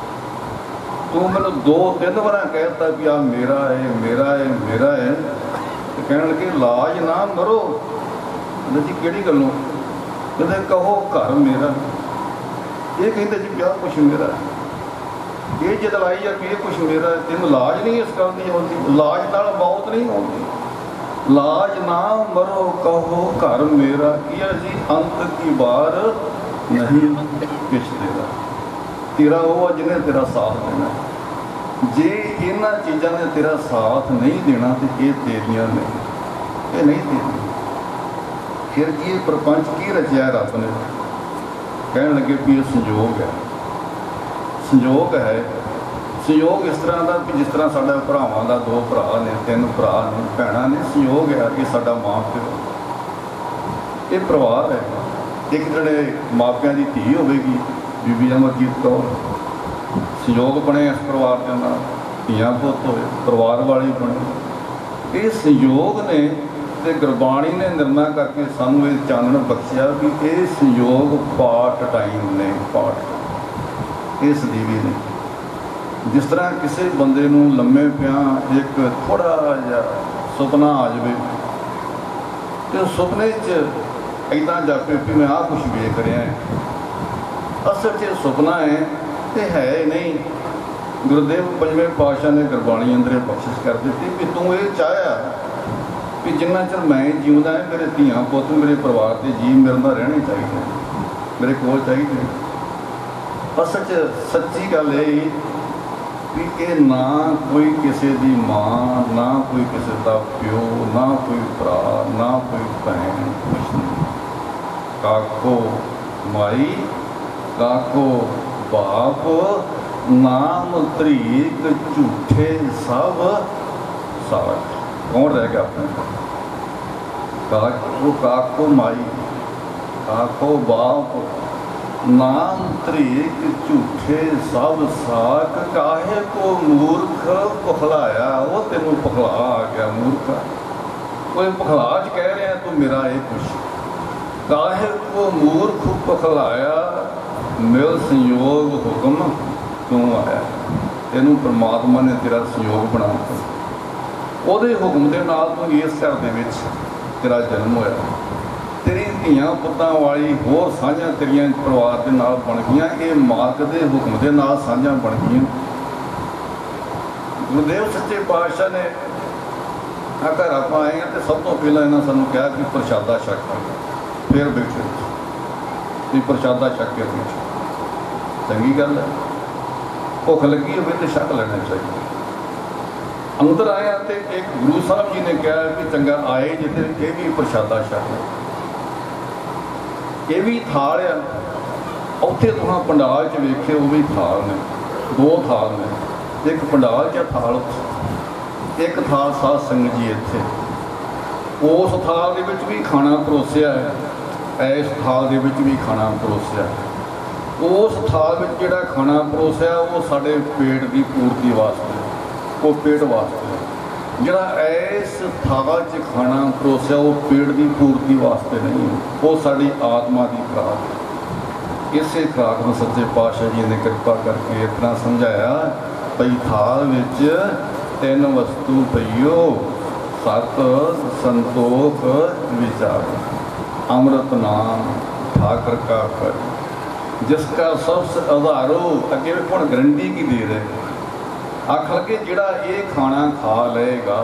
ਤੂੰ ਮੈਨੂੰ 2-3 ਵਾਰ ਕਹਿਤਾ ਵੀ ਆਹ ਮੇਰਾ ਹੈ, ਮੇਰਾ ਹੈ, ਮੇਰਾ ਹੈ, ਤੇ ਕਹਿਣ ਲੱਗੇ ਲਾਜ ਨਾ ਮਰੋ। ਜੀ ਕਿਹੜੀ ਗੱਲੋਂ? ਕਹਿੰਦੇ ਕਹੋ ਘਰ ਮੇਰਾ। ਇਹ ਕਹਿੰਦੇ ਜੀ ਵਿਆਹ ਕੁਛ ਮੇਰਾ। ਇਹ ਜਿੱਦ ਲਾਈ ਆ ਕਿ ਇਹ ਕੁਛ ਮੇਰਾ। ਤੈਨੂੰ ਲਾਜ ਨਹੀਂ ਇਸ ਗੱਲ ਦੀ ਆਉਂਦੀ? ਲਾਜ ਨਾਲ ਮੌਤ ਨਹੀਂ ਆਉਂਦੀ। ਲਾਜ ਨਾ ਮਰੋ ਕਹੋ ਘਰ ਮੇਰਾ, ਕੀ ਹੈ ਜੀ ਅੰਤ ਕੀ ਵਾਰ ਨਹੀਂ ਕਿਛ ਤੇਰਾ। ਤੇਰਾ ਉਹ ਆ ਜਿਹਨੇ ਤੇਰਾ ਸਾਥ ਦੇਣਾ। ਜੇ ਇਹਨਾਂ ਚੀਜ਼ਾਂ ਨੇ ਤੇਰਾ ਸਾਥ ਨਹੀਂ ਦੇਣਾ ਤੇ ਇਹ ਤੇਰੀਆਂ ਨੇ, ਇਹ ਨਹੀਂ ਤੇਰੀਆਂ। ਫਿਰ ਕੀ ਇਹ ਪ੍ਰਪੰਚ ਕੀ ਰਚਿਆ ਰੱਬ ਨੇ? ਕਹਿਣ ਲੱਗੇ ਵੀ ਇਹ ਸੰਯੋਗ ਹੈ। ਸੰਯੋਗ ਹੈ। ਸੰਯੋਗ ਇਸ ਤਰ੍ਹਾਂ ਦਾ ਵੀ ਜਿਸ ਤਰ੍ਹਾਂ ਸਾਡਾ ਭਰਾਵਾਂ ਦਾ 2 ਭਰਾ ਨੇ, 3 ਭਰਾ ਨੇ, ਭੈਣਾਂ ਨੇ। ਸੰਯੋਗ ਹੈ ਕਿ ਸਾਡਾ ਮਾਂ ਪਿਓ, ਇਹ ਪਰਿਵਾਰ ਹੈ। ਇੱਕ ਜਿਹੜੇ ਮਾਪਿਆਂ ਦੀ ਧੀ ਹੋਵੇਗੀ ਬੀਬੀ ਅਮਰਜੀਤ ਕੌਰ, ਸੰਯੋਗ ਬਣੇ ਇਸ ਪਰਿਵਾਰ ਦੇ ਨਾਲ। ਧੀਆਂ ਪੁੱਤ ਹੋਏ, ਪਰਿਵਾਰ ਵਾਲੀ ਬਣੇ। ਇਹ ਸੰਯੋਗ ਨੇ ਤੇ ਗੁਰਬਾਣੀ ਨੇ ਨਿਰਣਾ ਕਰਕੇ ਸਾਨੂੰ ਇਹ ਚਾਨਣ ਬਖਸ਼ਿਆ ਵੀ ਇਹ ਸੰਯੋਗ ਪਾਰਟ ਟਾਈਮ ਨੇ। ਪਾਰਟ ਇਹ ਸਦੀਵੀ ਨੇ। ਜਿਸ ਤਰ੍ਹਾਂ ਕਿਸੇ ਬੰਦੇ ਨੂੰ ਲੰਮੇ ਪਿਆ ਇੱਕ ਥੋੜ੍ਹਾ ਜਿਹਾ ਸੁਪਨਾ ਆ ਜਾਵੇ ਤੇ ਸੁਪਨੇ 'ਚ ਇੱਦਾਂ ਜਾਪੇ ਵੀ ਮੈਂ ਆਹ ਕੁਛ ਵੇਖ ਰਿਹਾ। ਅਸਲ 'ਚ ਸੁਪਨਾ ਹੈ ਤੇ ਹੈ ਨਹੀਂ। ਗੁਰਦੇਵ 5ਵੇਂ ਪਾਤਸ਼ਾਹ ਨੇ ਗੁਰਬਾਣੀ ਅੰਦਰ ਬਖਸ਼ਿਸ਼ ਕਰ ਦਿੱਤੀ ਵੀ ਤੂੰ ਇਹ ਚਾਹਿਆ ਵੀ ਜਿੰਨਾ ਚਿਰ ਮੈਂ ਜਿਉਂਦਾ ਹੈ ਮੇਰੇ ਧੀਆਂ ਪੁੱਤ, ਮੇਰੇ ਪਰਿਵਾਰ ਦੇ ਜੀਅ ਮੇਰੇ ਨਾਲ ਰਹਿਣੇ ਚਾਹੀਦੇ, ਮੇਰੇ ਕੋਲ ਚਾਹੀਦੇ। ਅਸਲ 'ਚ ਸੱਚੀ ਗੱਲ ਇਹ ਵੀ ਇਹ ਨਾ ਕੋਈ ਕਿਸੇ ਦੀ ਮਾਂ, ਨਾ ਕੋਈ ਕਿਸੇ ਦਾ ਪਿਓ, ਨਾ ਕੋਈ ਭਰਾ, ਨਾ ਕੋਈ ਭੈਣ, ਕੁਛ ਨਹੀਂ। ਕਾਕੋ ਮਾਈ, ਕਾਕੋ ਬਾਪ, ਨਾਮ ਤਰੀਕ ਝੂਠੇ ਸਭ ਸਾਥ। ਕੌਣ ਰਹਿ ਗਿਆ ਆਪਣੇ? ਕਾਕੋ ਮਾਈ, ਕਾਕੋ ਬਾਪ, नाम तरीक झूठे सब साक काहे को मूर्ख पुखलाया। वो तेनों पुखला आ गया मूर्खा, कोई पुखला च कह रहा तू मेरा ये कुछ। काहे को मूर्ख पुखलाया मिल संयोग हुक्म क्यों आया। तेनों परमात्मा ने तेरा संयोग बना ਉਹਦੇ ਹੁਕਮ ਦੇ ਨਾਲ ਤੂੰ ਇਸ ਘਰ ਦੇ ਵਿੱਚ ਤੇਰਾ ਜਨਮ ਹੋਇਆ। ਤੇਰੀ ਧੀਆਂ ਪੁੱਤਾਂ ਵਾਲੀ ਹੋਰ ਸਾਂਝਾਂ ਤੇਰੀਆਂ ਪਰਿਵਾਰ ਦੇ ਨਾਲ ਬਣ ਗਈਆਂ। ਇਹ ਮਾਲਕ ਦੇ ਹੁਕਮ ਦੇ ਨਾਲ ਸਾਂਝਾਂ ਬਣ ਗਈਆਂ। ਗੁਰਦੇਵ ਸੱਚੇ ਪਾਤਸ਼ਾਹ ਨੇ ਆ ਘਰ ਆਪਾਂ ਆਏ ਹਾਂ ਤੇ ਸਭ ਤੋਂ ਪਹਿਲਾਂ ਇਹਨਾਂ ਸਾਨੂੰ ਕਿਹਾ ਕਿ ਪ੍ਰਸ਼ਾਦਾ ਛਕ ਫਿਰ ਬੈਠੋ ਵੀ ਪ੍ਰਸ਼ਾਦਾ ਛਕ ਕੇ ਬੈਠੋ। ਚੰਗੀ ਗੱਲ ਹੈ, ਭੁੱਖ ਲੱਗੀ ਹੋਵੇ ਤੇ ਛਕ ਲੈਣਾ ਚਾਹੀਦਾ। ਅੰਦਰ ਆਇਆ ਤੇ ਇੱਕ ਗੁਰੂ ਸਾਹਿਬ ਜੀ ਨੇ ਕਿਹਾ ਕਿ ਚੰਗਾ ਆਏ ਜਿੱਥੇ ਇਹ ਵੀ ਪ੍ਰਸ਼ਾਦਾ ਛਕ ਇਹ ਵੀ ਥਾਲ ਆ। ਉੱਥੇ ਤੁਹਾਂ ਪੰਡਾਲ 'ਚ ਵੇਖੇ ਉਹ ਵੀ ਥਾਲ ਨੇ, ਦੋ ਥਾਲ ਨੇ, ਇੱਕ ਪੰਡਾਲ 'ਚ ਥਾਲ, ਇੱਕ ਥਾਲ ਸਾਧ ਸੰਗਤ ਜੀ ਇੱਥੇ। ਉਸ ਥਾਲ ਦੇ ਵਿੱਚ ਵੀ ਖਾਣਾ ਪਰੋਸਿਆ ਹੈ, ਇਸ ਥਾਲ ਦੇ ਵਿੱਚ ਵੀ ਖਾਣਾ ਪਰੋਸਿਆ। ਉਸ ਥਾਲ ਵਿੱਚ ਜਿਹੜਾ ਖਾਣਾ ਪਰੋਸਿਆ ਉਹ ਸਾਡੇ ਪੇਟ ਦੀ ਪੂਰਤੀ ਵਾਸਤੇ, ਉਹ ਪੇਟ ਵਾਸਤੇ। ਜਿਹੜਾ ਇਸ ਥਾਲ 'ਚ ਖਾਣਾ ਪਰੋਸਿਆ ਉਹ ਪੇਟ ਦੀ ਪੂਰਤੀ ਵਾਸਤੇ ਨਹੀਂ, ਉਹ ਸਾਡੀ ਆਤਮਾ ਦੀ ਖੁਰਾਕ। ਇਸੇ ਖੁਰਾਕ ਨੂੰ ਸੱਚੇ ਪਾਤਸ਼ਾਹ ਜੀ ਨੇ ਕਿਰਪਾ ਕਰਕੇ ਇਸ ਤਰ੍ਹਾਂ ਸਮਝਾਇਆ ਭਈ ਥਾਲ ਵਿੱਚ ਤਿੰਨ ਵਸਤੂ ਪਈਓ ਸਤ ਸੰਤੋਖ ਵਿਚਾਰ ਅੰਮ੍ਰਿਤ ਨਾਮ ਠਾਕਰ ਕਾ ਕਰ ਜਿਸਕਾ ਸਬਸ ਆਧਾਰੋ। ਅੱਗੇ ਹੁਣ ਗਰੰਟੀ ਕੀ ਦੇ ਰਹੇ ਆਖ ਲਗੇ ਜਿਹੜਾ ਇਹ ਖਾਣਾ ਖਾ ਲਏਗਾ,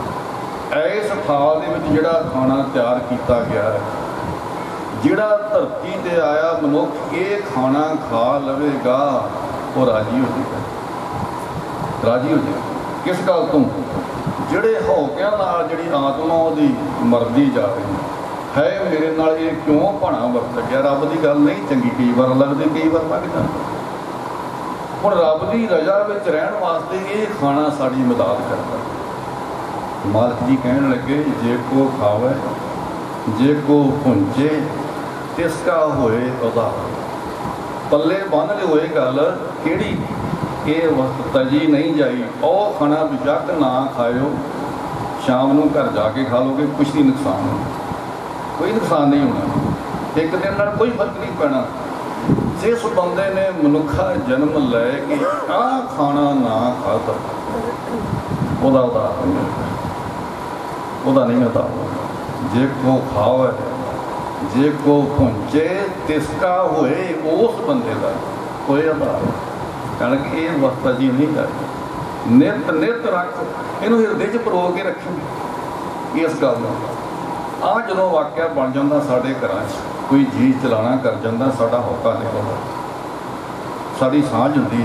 ਇਸ ਥਾਲ ਦੇ ਵਿੱਚ ਜਿਹੜਾ ਖਾਣਾ ਤਿਆਰ ਕੀਤਾ ਗਿਆ ਹੈ, ਜਿਹੜਾ ਧਰਤੀ 'ਤੇ ਆਇਆ ਮਨੁੱਖ ਇਹ ਖਾਣਾ ਖਾ ਲਵੇਗਾ ਉਹ ਰਾਜੀ ਹੋ ਜਾਏਗਾ, ਰਾਜੀ ਹੋ ਜਾਏਗਾ। ਕਿਸ ਗੱਲ ਤੋਂ? ਜਿਹੜੇ ਹੌਕਿਆਂ ਨਾਲ ਜਿਹੜੀ ਆਤਮਾ ਉਹਦੀ ਮਰਦੀ ਜਾ ਰਹੀ ਹੈ ਮੇਰੇ ਨਾਲ ਇਹ ਕਿਉਂ ਭਾਣਾ ਵਰਤ ਗਿਆ। ਰੱਬ ਦੀ ਗੱਲ ਨਹੀਂ ਚੰਗੀ ਕਈ ਵਾਰ ਲੱਗਦੀ, ਕਈ ਵਾਰ ਲੱਗ ਜਾਂਦੀ। ਹੁਣ ਰੱਬ ਦੀ ਰਜ਼ਾ ਵਿੱਚ ਰਹਿਣ ਵਾਸਤੇ ਇਹ ਖਾਣਾ ਸਾਡੀ ਮਦਦ ਕਰਦਾ। ਮਾਲਕ ਜੀ ਕਹਿਣ ਲੱਗੇ ਜੇ ਕੋ ਖਾਵੇ ਜੇ ਕੋ ਪੁੰਚੇ ਤਿਸਕਾ ਹੋਏ ਉਹਦਾ ਪੱਲੇ ਬੰਨ ਲਈ ਹੋਏ। ਗੱਲ ਕਿਹੜੀ? ਇਹ ਵਕਤ ਤਜੀ ਨਹੀਂ ਜਾਈ। ਉਹ ਖਾਣਾ ਬੇਸ਼ੱਕ ਨਾ ਖਾਇਓ, ਸ਼ਾਮ ਨੂੰ ਘਰ ਜਾ ਕੇ ਖਾ ਲੋਗੇ, ਕੁਛ ਨਹੀਂ ਨੁਕਸਾਨ ਹੋਣਾ, ਕੋਈ ਨੁਕਸਾਨ ਨਹੀਂ ਹੋਣਾ, ਇੱਕ ਦਿਨ ਨਾਲ ਕੋਈ ਫਰਕ ਨਹੀਂ ਪੈਣਾ। ਜਿਸ ਬੰਦੇ ਨੇ ਮਨੁੱਖਾ ਜਨਮ ਲੈ ਕੇ ਆਹ ਖਾਣਾ ਨਾ ਖਾਧਾ ਉਹਦਾ ਉਦਾਹਰਨ ਨਹੀਂ, ਉਹਦਾ ਨਹੀਂ ਉਦਾਹਰਨ। ਜੇ ਕੋ ਖਾਵੇ ਜੇ ਕੋ ਪਹੁੰਚੇ ਤਿਸਕਾ ਹੋਏ, ਉਸ ਬੰਦੇ ਦਾ ਕੋਈ ਉਦਾਹਰਨ। ਕਹਿਣ ਕਿ ਇਹ ਵਸਤਾ ਜੀ ਨਹੀਂ ਕਰਦੀ। ਨਿਤ ਨਿਤ ਰੱਖ ਇਹਨੂੰ ਹਿਰਦੇ 'ਚ ਪਰੋ ਕੇ ਰੱਖੀ ਇਸ ਗੱਲ ਨੂੰ। ਆਹ ਜਦੋਂ ਵਾਕਿਆ ਬਣ ਜਾਂਦਾ ਸਾਡੇ ਘਰਾਂ 'ਚ, ਕੋਈ ਜੀ ਚਲਾਣਾ ਕਰ ਜਾਂਦਾ, ਸਾਡਾ ਹੌਕਾ ਨਿਕਲਦਾ, ਸਾਡੀ ਸਾਂਝ ਹੁੰਦੀ ਹੈ।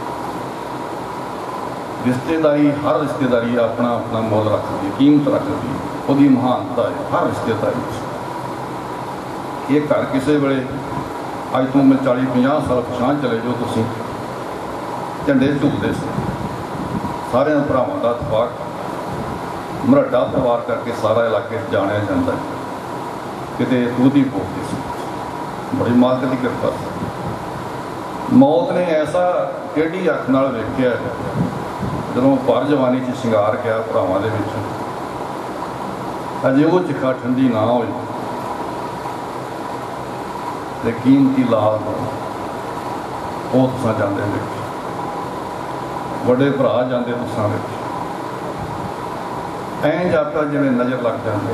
ਰਿਸ਼ਤੇਦਾਰੀ, ਹਰ ਰਿਸ਼ਤੇਦਾਰੀ ਆਪਣਾ ਆਪਣਾ ਮੁੱਲ ਰੱਖਦੀ ਹੈ, ਕੀਮਤ ਰੱਖਦੀ ਹੈ, ਉਹਦੀ ਮਹਾਨਤਾ ਹੈ ਹਰ ਰਿਸ਼ਤੇਦਾਰੀ 'ਚ। ਇਹ ਘਰ ਕਿਸੇ ਵੇਲੇ ਅੱਜ ਤੋਂ ਮੈਂ 40-50 ਸਾਲ ਪਿਛਾਂਹ ਚਲੇ ਜਾਓ ਤੁਸੀਂ, ਝੰਡੇ ਝੂਲਦੇ ਸੀ, ਸਾਰਿਆਂ ਭਰਾਵਾਂ ਦਾ ਇਤਫਾਕ, ਮਰੱਡਾ ਪਰਿਵਾਰ ਕਰਕੇ ਸਾਰਾ ਇਲਾਕੇ ਜਾਣਿਆ ਜਾਂਦਾ। ਕਿਤੇ ਦੂਧੀ ਪੋਤੀ ਸੀ, ਬੜੀ ਮਾਲਕ ਦੀ ਕਿਰਪਾ ਸੀ। ਮੌਤ ਨੇ ਐਸਾ ਟੇਢੀ ਅੱਖ ਨਾਲ ਵੇਖਿਆ ਜਦੋਂ ਭਰ ਜਵਾਨੀ 'ਚ ਸ਼ਿੰਗਾਰ ਗਿਆ ਭਰਾਵਾਂ ਦੇ ਵਿੱਚ, ਅਜੇ ਉਹ ਚਿਖਾ ਠੰਡੀ ਨਾ ਹੋਈ ਤੇ ਕੀਮਤੀ ਲਾਲ ਉਹ ਤੁਸਾਂ ਜਾਂਦੇ ਵੇਖੇ, ਵੱਡੇ ਭਰਾ ਜਾਂਦੇ ਤੁਸਾਂ ਵਿੱਚ, ਐਂ ਜਾਪਦਾ ਜਿਵੇਂ ਨਜ਼ਰ ਲੱਗ ਜਾਂਦੇ।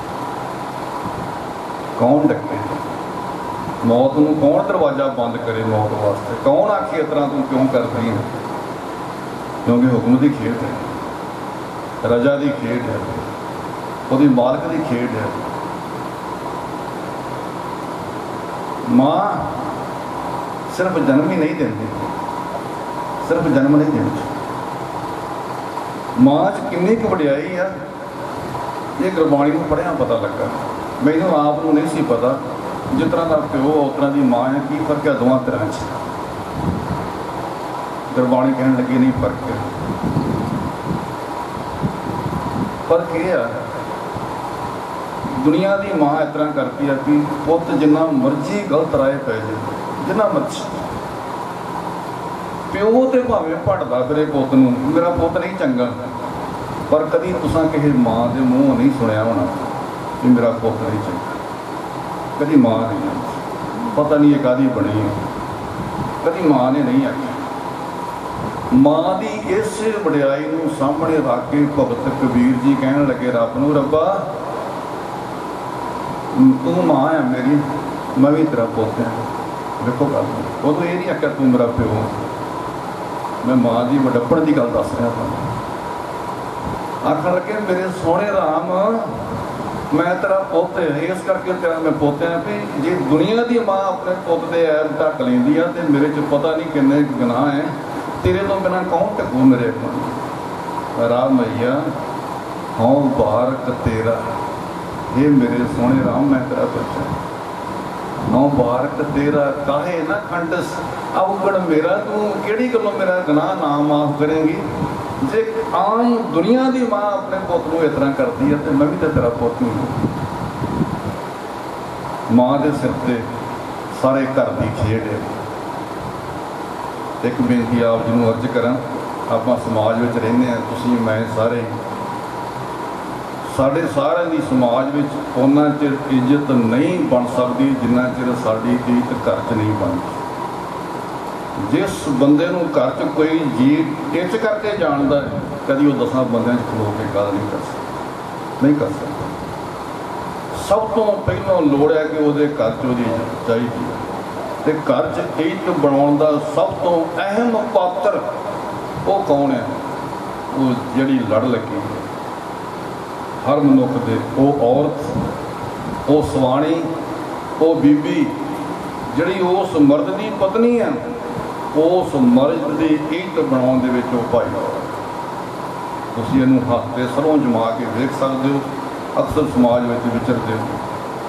ਕੌਣ ਡੱਕੇ ਮੌਤ ਨੂੰ? ਕੌਣ ਦਰਵਾਜ਼ਾ ਬੰਦ ਕਰੇ ਮੌਤ ਵਾਸਤੇ? ਕੌਣ ਆਖੇ ਇਸ ਤਰ੍ਹਾਂ ਤੂੰ ਕਿਉਂ ਕਰਦੀ ਹੈ? ਕਿਉਂਕਿ ਹੁਕਮ ਦੀ ਖੇਡ ਹੈ, ਰਜ਼ਾ ਦੀ ਖੇਡ ਹੈ, ਉਹਦੀ ਮਾਲਕ ਦੀ ਖੇਡ ਹੈ। ਮਾਂ ਸਿਰਫ ਜਨਮ ਹੀ ਨਹੀਂ ਦਿੰਦੀ, ਸਿਰਫ ਜਨਮ ਨਹੀਂ ਦਿੰਦੀ। ਮਾਂ 'ਚ ਕਿੰਨੀ ਕੁ ਵਡਿਆਈ ਆ ਇਹ ਗੁਰਬਾਣੀ ਨੂੰ ਪੜ੍ਹਿਆ ਪਤਾ ਲੱਗਾ। ਮੈਨੂੰ ਆਪ ਨੂੰ ਨਹੀਂ ਸੀ ਪਤਾ। ਜਿਸ ਤਰ੍ਹਾਂ ਦਾ ਪਿਓ ਉਸ ਤਰ੍ਹਾਂ ਦੀ ਮਾਂ ਹੈ, ਕੀ ਫਰਕ ਹੈ ਦੋਵਾਂ ਤਰ੍ਹਾਂ 'ਚ? ਗੁਰਬਾਣੀ ਕਹਿਣ ਲੱਗੀ ਨਹੀਂ ਫਰਕ ਹੈ। ਫਰਕ ਇਹ ਆ ਦੁਨੀਆ ਦੀ ਮਾਂ ਇਸ ਤਰ੍ਹਾਂ ਕਰਦੀ ਆ ਕਿ ਪੁੱਤ ਜਿੰਨਾ ਮਰਜ਼ੀ ਗਲਤ ਰਾਏ ਪੈ ਜਾਏ, जिन्ना मर्जी प्यो तो भावें भटदा फिरे पुत नूं मेरा पुत नहीं चंगा, पर कभी तुसां किसी माँ के मूँह नहीं सुनिया होना कि मेरा पुत नहीं चंगा। कभी माँ नहीं आती, पता नहीं ये कादी बनी है, कभी माँ ने नहीं आखी। माँ की इस वडियाई नूं सामने रख के भगत कबीर जी कहन लगे रब नूं, रब्बा तू माँ है मेरी, मैं भी तेरा पुत है। देखो गल उदों ये नहीं आख्या तू मेरा प्यो, मैं माँ की वडप्पण की गल दस रहा था। आखन लगे मेरे सोहणे राम मैं तेरा पुत है, इस करके तेरा मैं पुत है भी जे दुनिया की माँ अपने पुत के ऐब ढक लेंदी है तो मेरे च पता नहीं किन्ने गुनाह है, तेरे तो बिना कौन ढकू मेरे को। राम भैया हाँ बारक तेरा, ये मेरे सोहणे राम मैं तेरा बच्चा, हाँ बारक तेरा काहे ना खंडस अवगण मेरा, तू केड़ी गलों मेरा गुनाह ना माफ करेंगी। जे आम दुनिया की माँ अपने पुत को इस तरह करती है तो मैं भी तो तेरा पुत हूँ। माँ के सिर से सारे घर की खेड है। एक बेनती आप जी अर्ज करा, आप समाज में रहने हैं, तुसीं मैं सारे साढ़े सारे की समाज में उन्ना चिर इज्जत नहीं बन सकती जिन्ना चिर साड़ी इज्जत घर च नहीं बनती। जिस बंदे नूं घर च कोई जी टिच करके जानता है कभी वो 10 बंदों खलो के गल नहीं कर सकता, नहीं कर सकता। सब तो पहलों लोड़ है कि वो घर च उसकी इज्जत चाहिए, तो घर च इज्जत बनाने का सब तो अहम पात्र वो कौन है? वो जिहड़ी लड़ लगी हर मनुख दे, वो औरत, वो सवाणी, वो बीबी जिहड़ी उस मर्द की पत्नी है, उस मर्द की इज्जत बनाने के भाई तुसीं इहनूं हत्थ ते सरों जमा के देख सकते हो। अक्सर समाज में विचरते हो,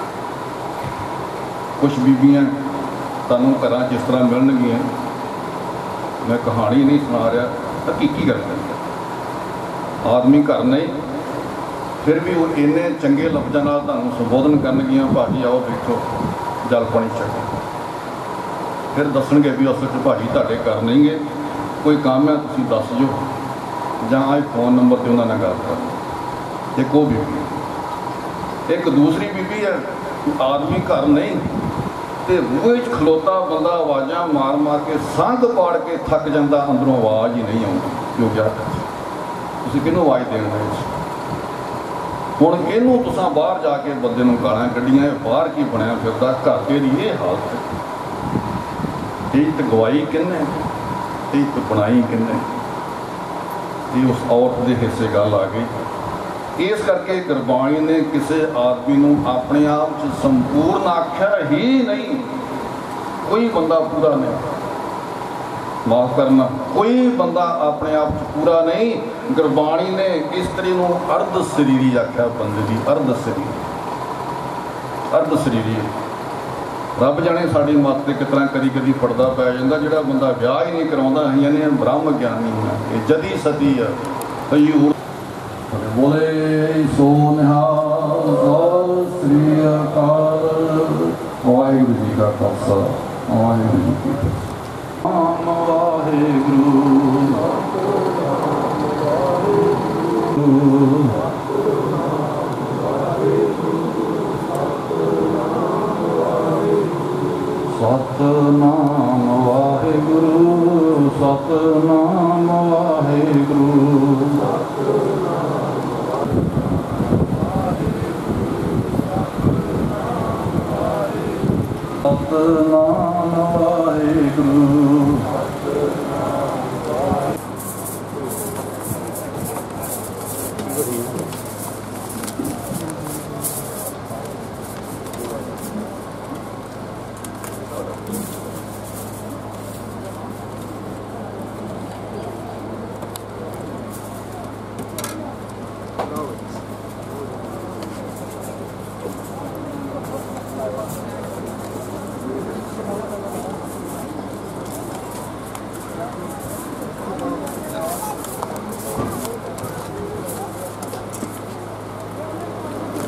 कुछ बीबियां तुहानूं घरां जिस तरह मिलणगीआं, मैं कहानी नहीं सुना रहा, हकीकी गल कर। आदमी घर नहीं फिर भी वो इन्ने चंगे लफ्ज़ां नाल तुहानूं संबोधन करनगियां, भाजी आओ बैठो जल पानी छको, फिर दसणगे भी असल च भाजी तुहाडे घर नहीं गए, कोई काम है तुसीं दस जो, जां आज फोन नंबर पर उन्होंने गल कर। एक वो बीबी, एक दूसरी बीबी है आदमी घर नहीं तो बूहे खलोता बंदा आवाज़ां मार मार के संग पाड़ के थक जाता, अंदरों आवाज़ ही नहीं आती क्यों क्या तुसीं किहनूं आवाज़ देण दे। हुण इहनूं तुसां बाहर जाके बंदे नूं गालां कड्ढियां, बाहर की बनया फिरदा, घर तेरी ये हालत है। इज्जत गवाई किन्ने, इज्जत बनाई किन्ने, ये उस औरत के हिस्से गल आ गई। इस करके गुरबाणी ने किसी आदमी नूं अपने आप च संपूर्ण आख्या ही नहीं, कोई बंदा पूरा नहीं, माफ करना कोई बंदा अपने आप च पूरा नहीं। गुरबाणी ने इस्त्री नूं अर्ध शरीरी आख्या, बंदे की अर्ध शरीरी, अर्ध शरीरी। रब जाने साड़ी मत से कितना कदी कदी पड़दा पै जांदा, जिहड़ा बंदा विआह ही नहीं करवाउंदा असीं ने ब्रह्म ज्ञानी है, ये जदी सती है। हजूर बोले सो निहाल, सत श्री अकाल। वाहिगुरू जी का खालसा, वाहिगुरू जी की फतेह। सतनाम वाहिगुरू, सतनाम वाहिगुरू। सतनाम वाहिगुरू।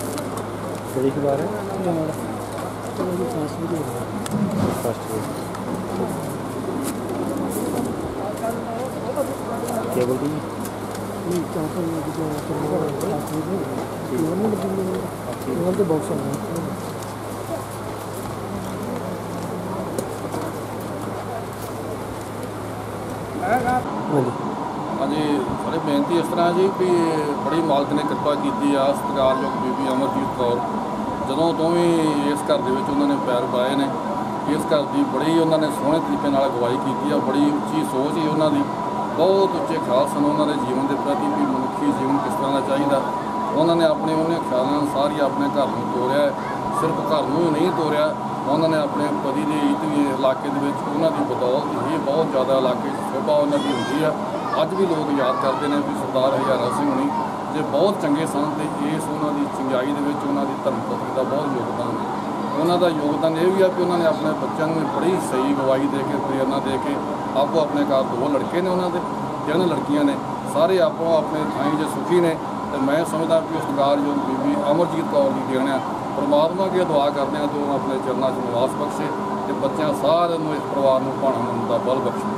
एक बार है फर्स्ट केबल की तो बॉक्स ਹਾਂਜੀ ਸਾਰੇ ਬੇਨਤੀ ਇਸ ਤਰ੍ਹਾਂ ਜੀ ਵੀ ਬੜੀ ਮਾਲਕ ਨੇ ਕਿਰਪਾ ਕੀਤੀ ਆ ਸਤਿਕਾਰਯੋਗ ਬੀਬੀ ਅਮਰਜੀਤ ਕੌਰ ਜਦੋਂ ਤੋਂ ਵੀ ਇਸ ਘਰ ਦੇ ਵਿੱਚ ਉਹਨਾਂ ਨੇ ਪੈਰ ਪਾਏ ਨੇ ਇਸ ਘਰ ਦੀ ਬੜੀ ਉਹਨਾਂ ਨੇ ਸੋਹਣੇ ਤਰੀਕੇ ਨਾਲ ਅਗਵਾਈ ਕੀਤੀ ਆ ਬੜੀ ਉੱਚੀ ਸੋਚ ਹੀ ਉਹਨਾਂ ਦੀ ਬਹੁਤ ਉੱਚੇ ਖਿਆਲ ਸਨ ਉਹਨਾਂ ਦੇ ਜੀਵਨ ਦੇ ਪ੍ਰਤੀ ਵੀ ਮਨੁੱਖੀ ਜੀਵਨ ਕਿਸ ਤਰ੍ਹਾਂ ਦਾ ਚਾਹੀਦਾ ਉਹਨਾਂ ਨੇ ਆਪਣੇ ਉਹਨੇ ਖਿਆਲਾਂ ਅਨੁਸਾਰ ਹੀ ਆਪਣੇ ਘਰ ਨੂੰ ਤੋਰਿਆ ਸਿਰਫ ਘਰ ਨੂੰ ਹੀ ਨਹੀਂ ਤੋਰਿਆ ਉਹਨਾਂ ਨੇ ਆਪਣੇ ਪਤੀ ਦੇ ਇਲਾਕੇ ਦੇ ਵਿੱਚ ਉਹਨਾਂ ਦੀ ਬਦੌਲਤ ਹੀ ਬਹੁਤ ਜ਼ਿਆਦਾ ਇਲਾਕੇ 'ਚ ਸ਼ੋਭਾ ਉਹਨਾਂ ਦੀ ਹੁੰਦੀ ਆ ਅੱਜ ਵੀ ਲੋਕ ਯਾਦ ਕਰਦੇ ਨੇ ਵੀ ਸਰਦਾਰ ਹਜ਼ਾਰਾ ਸਿੰਘ ਹੁਣੀ ਜੇ ਬਹੁਤ ਚੰਗੇ ਸਨ ਤੇ ਇਸ ਉਹਨਾਂ ਦੀ ਚੰਗਿਆਈ ਦੇ ਵਿੱਚ ਉਹਨਾਂ ਦੀ ਧਰਮ ਪਤਨੀ ਦਾ ਬਹੁਤ ਯੋਗਦਾਨ ਹੈ ਉਹਨਾਂ ਦਾ ਯੋਗਦਾਨ ਇਹ ਵੀ ਆ ਕਿ ਉਹਨਾਂ ਨੇ ਆਪਣੇ ਬੱਚਿਆਂ ਨੂੰ ਬੜੀ ਸਹੀ ਗਵਾਹੀ ਦੇ ਕੇ ਪ੍ਰੇਰਨਾ ਦੇ ਕੇ ਆਪੋ ਆਪਣੇ ਘਰ 2 ਲੜਕੇ ਨੇ ਉਹਨਾਂ ਦੇ 3 ਲੜਕੀਆਂ ਨੇ ਸਾਰੇ ਆਪੋ ਆਪਣੇ ਥਾਈਂ 'ਚ ਸੁਖੀ ਨੇ ਤੇ ਮੈਂ ਸਮਝਦਾ ਕਿ ਸਤਿਕਾਰਯੋਗ ਬੀਬੀ ਅਮਰਜੀਤ ਕੌਰ ਦੀ ਦੇਣ ਆ ਪਰਮਾਤਮਾ ਅੱਗੇ ਦੁਆ ਕਰਦੇ ਹਾਂ ਜੋ ਆਪਣੇ ਚਰਨਾਂ 'ਚ ਨਿਵਾਸ ਬਖਸ਼ੇ ਤੇ ਬੱਚਿਆਂ ਸਾਰਿਆਂ ਨੂੰ ਇਸ ਪਰਿਵਾਰ ਨੂੰ ਭਾਣਾ ਮੰਨਣ ਦਾ ਬਲ ਬਖਸ਼ੇ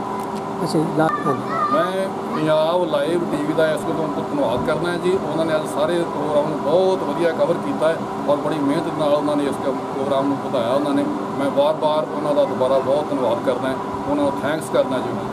ਮੈਂ ਪੰਜਾਬ ਲਾਈਵ ਟੀਵੀ ਦਾ ਇਸ ਤੋਂ ਧੰਨਵਾਦ ਕਰਨਾ ਹੈ ਜੀ ਉਹਨਾਂ ਨੇ ਅੱਜ ਸਾਰੇ ਪ੍ਰੋਗਰਾਮ ਨੂੰ ਬਹੁਤ ਵਧੀਆ ਕਵਰ ਕੀਤਾ ਹੈ ਔਰ ਬੜੀ ਮਿਹਨਤ ਨਾਲ ਉਹਨਾਂ ਨੇ ਇਸ ਪ੍ਰੋਗਰਾਮ ਨੂੰ ਵਧਾਇਆ ਉਹਨਾਂ ਨੇ ਮੈਂ ਵਾਰ-ਵਾਰ ਉਹਨਾਂ ਦਾ ਦੁਬਾਰਾ ਬਹੁਤ ਧੰਨਵਾਦ ਕਰਦਾ ਉਹਨਾਂ ਨੂੰ ਥੈਂਕਸ ਕਰਨਾ ਜੀ